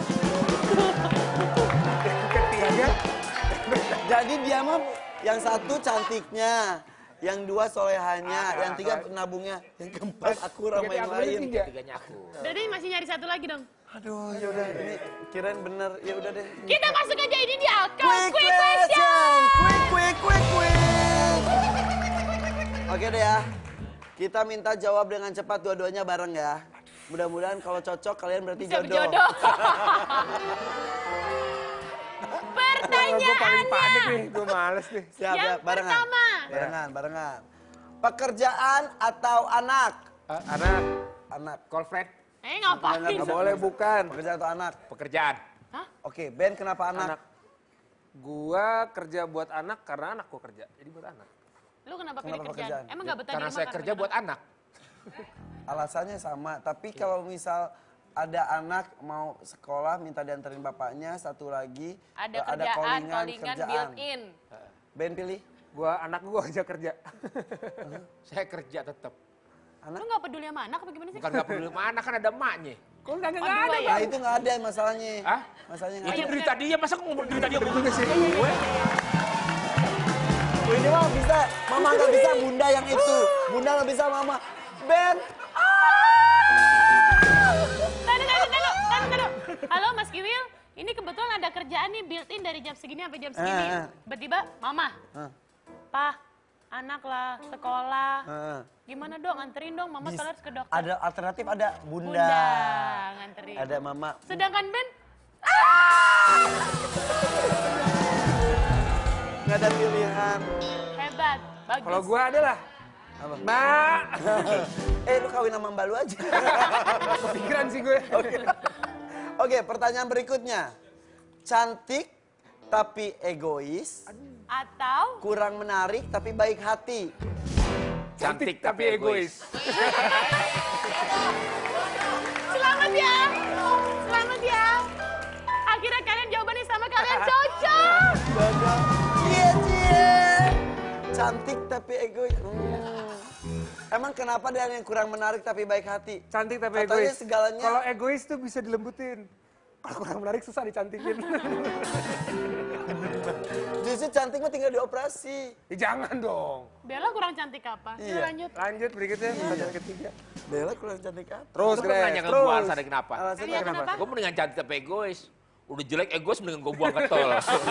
Ketiga. jadi dia mah yang satu cantiknya, yang dua solehannya, Ah, yang tiga ah. nabungnya, yang keempat aku sama Tiga yang akurnya lain. tiga. Tiganya akur. Udah deh masih nyari satu lagi dong. Aduh, ya udah ini kirain bener. Ya udah deh. Kita masuk aja ini di Alka Quick Quick question, Question. quick, quick, quick, quick. Oke deh ya, kita minta jawab dengan cepat dua-duanya bareng ya. Mudah-mudahan kalau cocok kalian berarti Bisa jodoh. berjodoh. Gue paling panik Pertanyaannya. nih, gue males nih. Siap, Yang siap, barengan. pertama. Barengan, barengan. Pekerjaan atau anak? Ah, anak, Anak. Call friend, Eh ngapain? Nggak nggak bisa, boleh nggak bisa. bukan. Pekerjaan atau anak? pekerjaan. Hah? Oke, Ben kenapa anak? Anak. Gua kerja buat anak karena anak gua kerja. Jadi buat anak. Lu kenapa pilih Kenapa kerjaan? pekerjaan? Emang gak betah di Karena rumah saya karena kerja punya buat anak? anak. Alasannya sama, tapi kalau misal ada anak mau sekolah minta dianterin bapaknya, satu lagi Ada eh, kerjaan, callingan, callingan kerjaan. built-in. Ben pilih Gua anak gua aja kerja. Saya kerja tetap. Lu gak peduli sama anak apa gimana sih? Bukan nggak peduli sama anak, kan ada emaknya. Kok kagak Oh, nggak dua ada, ya? Nah itu nggak ada masalahnya. Hah? Masalahnya Itu nggak ada. derita dia, masa kok ngomong derita dia gue sih? Gue? Ini mah bisa, mama nggak bisa, bunda yang itu. Bunda nggak bisa, mama. Ben, Tadu, tadu, tadu, tadu, tadu. Halo Mas Kiwil, ini kebetulan ada kerjaan nih built-in dari jam segini sampai jam segini. Eh, eh. Tiba-tiba, Mama, Eh. Pa, anak lah, sekolah. Heeh. Gimana dong, anterin dong, Mama Bis- soalnya harus ke dokter. ada alternatif, ada bunda. Bunda, nganterin. Ada mama. Sedangkan Ben, Nggak ada pilihan. hebat, bagus. Kalau gua adalah, Apa? Mbak. Eh lu kawin sama mbak lu aja. Kepikiran sih gue. Oke. Oke, pertanyaan berikutnya. Cantik tapi egois, Atau, kurang menarik tapi baik hati. Cantik tapi egois. selamat ya, selamat ya. Akhirnya kalian jawabannya sama, kalian cocok. Cie cie. Cantik tapi egois. Hmm. Emang kenapa dia yang kurang menarik tapi baik hati? Cantik tapi Katanya egois. segalanya- Kalau egois tuh bisa dilembutin. Kalau kurang menarik susah dicantikin. Justru cantik mah tinggal dioperasi. Ya, jangan dong. Bella kurang cantik apa? Yuk Iya. lanjut. Lanjut berikutnya, pertanyaan ketiga. Bella kurang cantik apa? Terus, Lu pernah Grace, nanya ke terus. gue alasannya kenapa? Alasannya Iya, kenapa? kenapa? Gue mendingan cantik tapi egois. Udah jelek egois mendingan gue buang ke tol.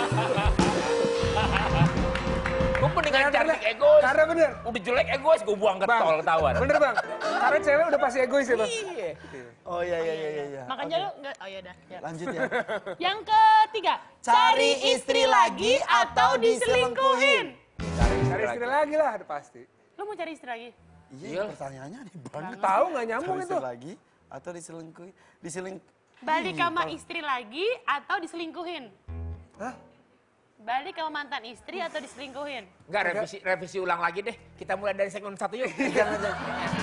Gue mendingan cantik egois. Karena bener. Udah jelek egois gue buang ke Bang, tol ketahuan. bener bang. Karena cewek udah pasti egois ya bang. Iya. Oh iya iya iya iya. iya. Makanya lu enggak, oh ya udah. ya. Lanjut ya. Yang ketiga, Cari istri lagi atau diselingkuhin? Cari Cari istri lagi lah, udah pasti. Lu mau cari istri lagi? Iya, pertanyaannya nih banget. Tahu nggak nyambung Cari itu? istri lagi atau diselingkuhin? Diseling Balik sama istri lagi atau diselingkuhin? Hah? Balik sama mantan istri atau diselingkuhin? Enggak, revisi, revisi ulang lagi deh. Kita mulai dari segmen satu yuk. Jangan aja.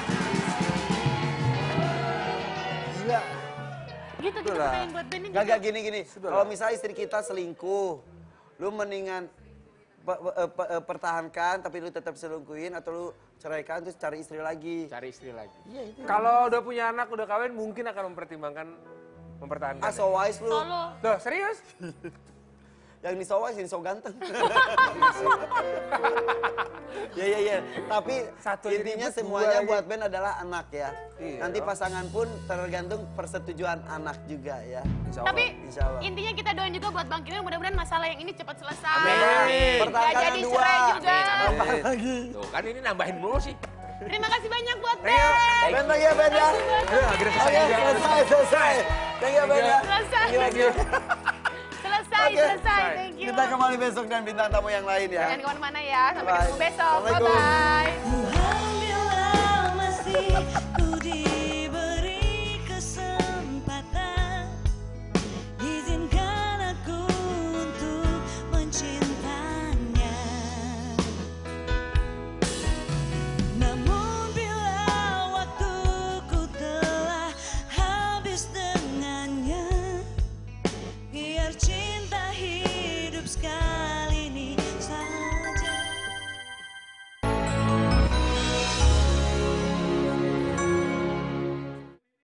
Gila. Gitu, gitu Itulah. pertanyaan buat Ben ini. Gak, gitu. gak gini gini. Kalau misalnya istri kita selingkuh, lu mendingan pe- pe- pe- pe- pertahankan tapi lu tetap selingkuhin atau lu ceraikan terus cari istri lagi. Cari istri lagi. Iya itu. Kalau udah punya anak, udah kawin, mungkin akan mempertimbangkan mempertahankan. Ah, so wise lu. Solo. Loh, serius? Yang ini so wise, ini so ganteng. Ya ya ya. Tapi Satu intinya ribet, semuanya dua lagi. buat Ben adalah anak ya. Iya. Nanti pasangan pun tergantung persetujuan anak juga ya. Insya Allah. Tapi Insya Allah. intinya kita doain juga buat Bang Kiwil, mudah-mudahan masalah yang ini cepat selesai. Amin. Gak Pertahankan jadi yang dua. cerai juga. Apa lagi? Tuh kan ini nambahin mulu sih. Terima kasih banyak buat Thank you. Ben. Ben lagi ya Ben ya. Aduh, akhirnya selesai Oke, juga. selesai, selesai. Thank you Ben ya. Selesai. Thank you. Selesai, Oke. selesai. Thank you. Kita kembali besok dan bintang tamu yang lain ya. Jangan kemana-mana ya. Sampai Bye. ketemu besok. Assalamualaikum. Bye-bye. Alhamdulillah masih ku diberi kesempatan. Izinkan aku untuk mencintanya. Namun bila waktuku telah habis dengannya, biar cinta hidup sekali.